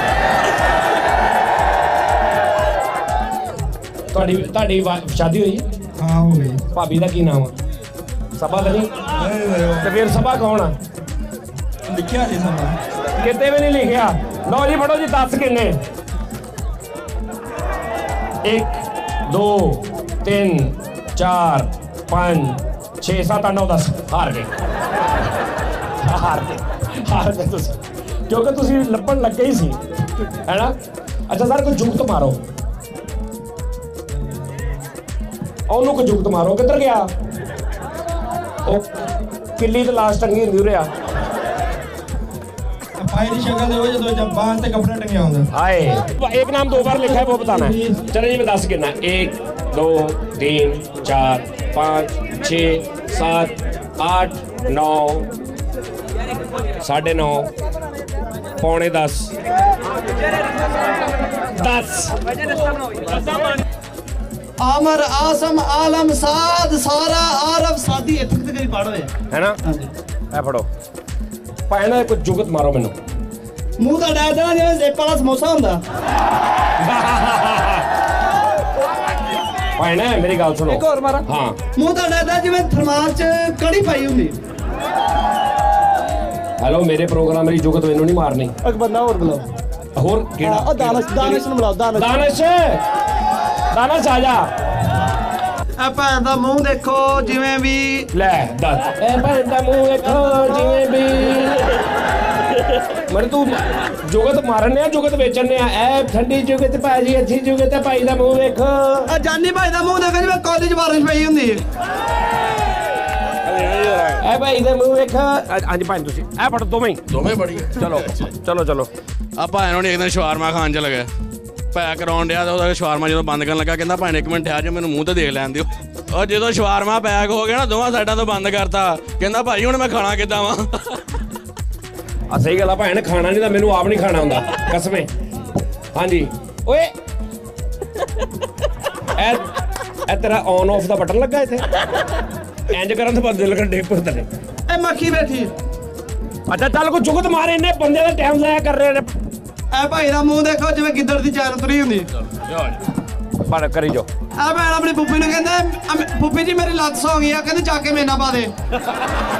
ਤੁਹਾਡੀ ਸ਼ਾਦੀ ਹੋਈ? हाँ हो गई। ਭਾਬੀ ਦਾ ਕੀ ਨਾਮ ਆ? ਸਭਾ ਤਾਂ ਨਹੀਂ? ਤੇ ਫਿਰ ਸਭਾ ਕੌਣ ਆ? लिखिया नहीं सबा। ਕਿਤੇ ਵੀ ਨਹੀਂ ਲਿਖਿਆ। ਲਓ ਜੀ ਫੜੋ ਜੀ, 10 ਕਿੰਨੇ? 1 2 3 4 5 6 7 8 9 10। ਹਾਰ ਗਏ ਤੁਸੀਂ, ਕਿਉਂਕਿ ਤੁਸੀਂ ਲੱਭਣ ਲੱਗੇ ਹੀ ਸੀ, ਹੈ ਨਾ? ਅੱਛਾ ਸਰ, ਕੋਈ ਜੁਗਤ ਮਾਰੋ, ਉਹਨੂੰ ਕੋਈ ਜੁਗਤ ਮਾਰੋ। ਕਿੱਧਰ ਗਿਆ ਉਹ? ਕਿੱਲੀ ਤੇ ਲਾਸ਼ ਟੰਗੀ ਹੁੰਦੀ ਉਰੇ ਆ। भाई की शक्ल देखो जो जब बांध से कपड़ा टंगे होंगे। आए एक नाम 2 बार लिखा है वो बताना है। चलो जी मैं 10 गिनना। 1 2 3 4 5 6 7 8 9 9:30 पौने 10 10। आमर आसम आलम साद सारा आरब सादी इत्थे तक ही पढ़ होए है ना? ए फड़ो भाई ना कुछ जुगत मारो मैनू। मुंह दा डर देना जिवें जेब वाला समोसा हुंदा। भाई ना मेरी गल सुनो। एक और मारा। हाँ। मुंह दा डर देना जिवें थरमास च कड़ी पाई हुंदी। हेलो, मेरे प्रोग्राम मेरी जुगत मैनू नहीं मारनी। एक बंदा और बुलाओ। होर केड़ा? दानिश नु बुलाओ। दानिश आजा। ए भैन दा मुंह देखो जिवें भी ले दस। ए भैन दा मुंह देखो जिवें भी। मरे तू जुगत मारने आ, जुगत बेचने आ। ए ठंडी जुगत भाजी, अच्छी जुगत है भाई दा मुंह देखो। ए जानी भाई दा मुंह देखो जिवें कॉलेज बारिश पई हुंदी है। ए भाई दा मुंह देखो। हां जी भाई तुसी ए फड़ दोवें बड़ी। चलो चलो चलो। ਆ ਭਾਈ ਨੂੰ ਇੱਕ ਦਿਨ ਸ਼ਵਾਰਮਾ ਖਾਣ ਚ ਲੱਗਾ, ਪੈਕ ਕਰਾਉਣ ਡਿਆ ਤੇ ਉਹਦਾ ਸ਼ਵਾਰਮਾ ਜਦੋਂ ਬੰਦ ਕਰਨ ਲੱਗਾ ਕਹਿੰਦਾ ਭਾਈ 1 ਮਿੰਟ ਠਹਿਰ ਜਾ, ਮੈਨੂੰ ਮੂੰਹ ਤੇ ਦੇਖ ਲੈਣ ਦਿਓ। ਉਹ ਜਦੋਂ ਸ਼ਵਾਰਮਾ ਪੈਕ ਹੋ ਗਿਆ ਨਾ ਦੋਵਾਂ ਸਾਈਡਾਂ ਤੋਂ ਬੰਦ ਕਰਤਾ, ਕਹਿੰਦਾ ਭਾਈ ਹੁਣ ਮੈਂ ਖਾਣਾ ਕਿੱਦਾਂ ਵਾ? ਆ ਸਹੀ ਗੱਲ ਆ, ਭੈਣ ਖਾਣਾ ਨਹੀਂ ਤਾਂ ਮੈਨੂੰ ਆਪ ਨਹੀਂ ਖਾਣਾ ਹੁੰਦਾ ਕਸਮੇ। ਹਾਂਜੀ ਓਏ ਇਹ ਤੇਰਾ ਔਨ ਆਫ ਦਾ ਬਟਨ ਲੱਗਾ ਇੱਥੇ? ਇੰਜ ਕਰਨ ਤੋਂ ਬਾਅਦ ਦਿਲ ਕਰ ਡੇਪ ਪਰਦਾ ਨੇ। ए ਐ ਮੱਖੀ ਬੈਠੀ ਅੱਛਾ ਚੱਲ ਕੋਈ ਜੁਗਤ ਮਾਰ, ਇੰਨੇ ਬੰਦੇ ਦਾ ਟਾਈਮ ਜ਼ਾਇਆ ਕਰ ਰਹੇ ਨੇ। ਐ ਭਾਈ ਦਾ ਮੂੰਹ ਦੇਖੋ ਜਿਵੇਂ ਗਿੱਦੜ ਦੀ ਚੈਨ ਤੁਰੀ ਹੁੰਦੀ। ਬੜ ਕਰੀ ਜੋ। ਆ ਭੈਣ ਆਪਣੀ ਪੁੱਪੀ ਨੂੰ ਕਹਿੰਦਾ ਪੁੱਪੀ ਜੀ ਮੇਰੀ ਲੱਤ ਸੌ ਗਈ ਆ, ਕਹਿੰਦੇ ਚੱਕ ਕੇ ਮੇਰੇ ਨਾਲ ਪਾ ਦੇ।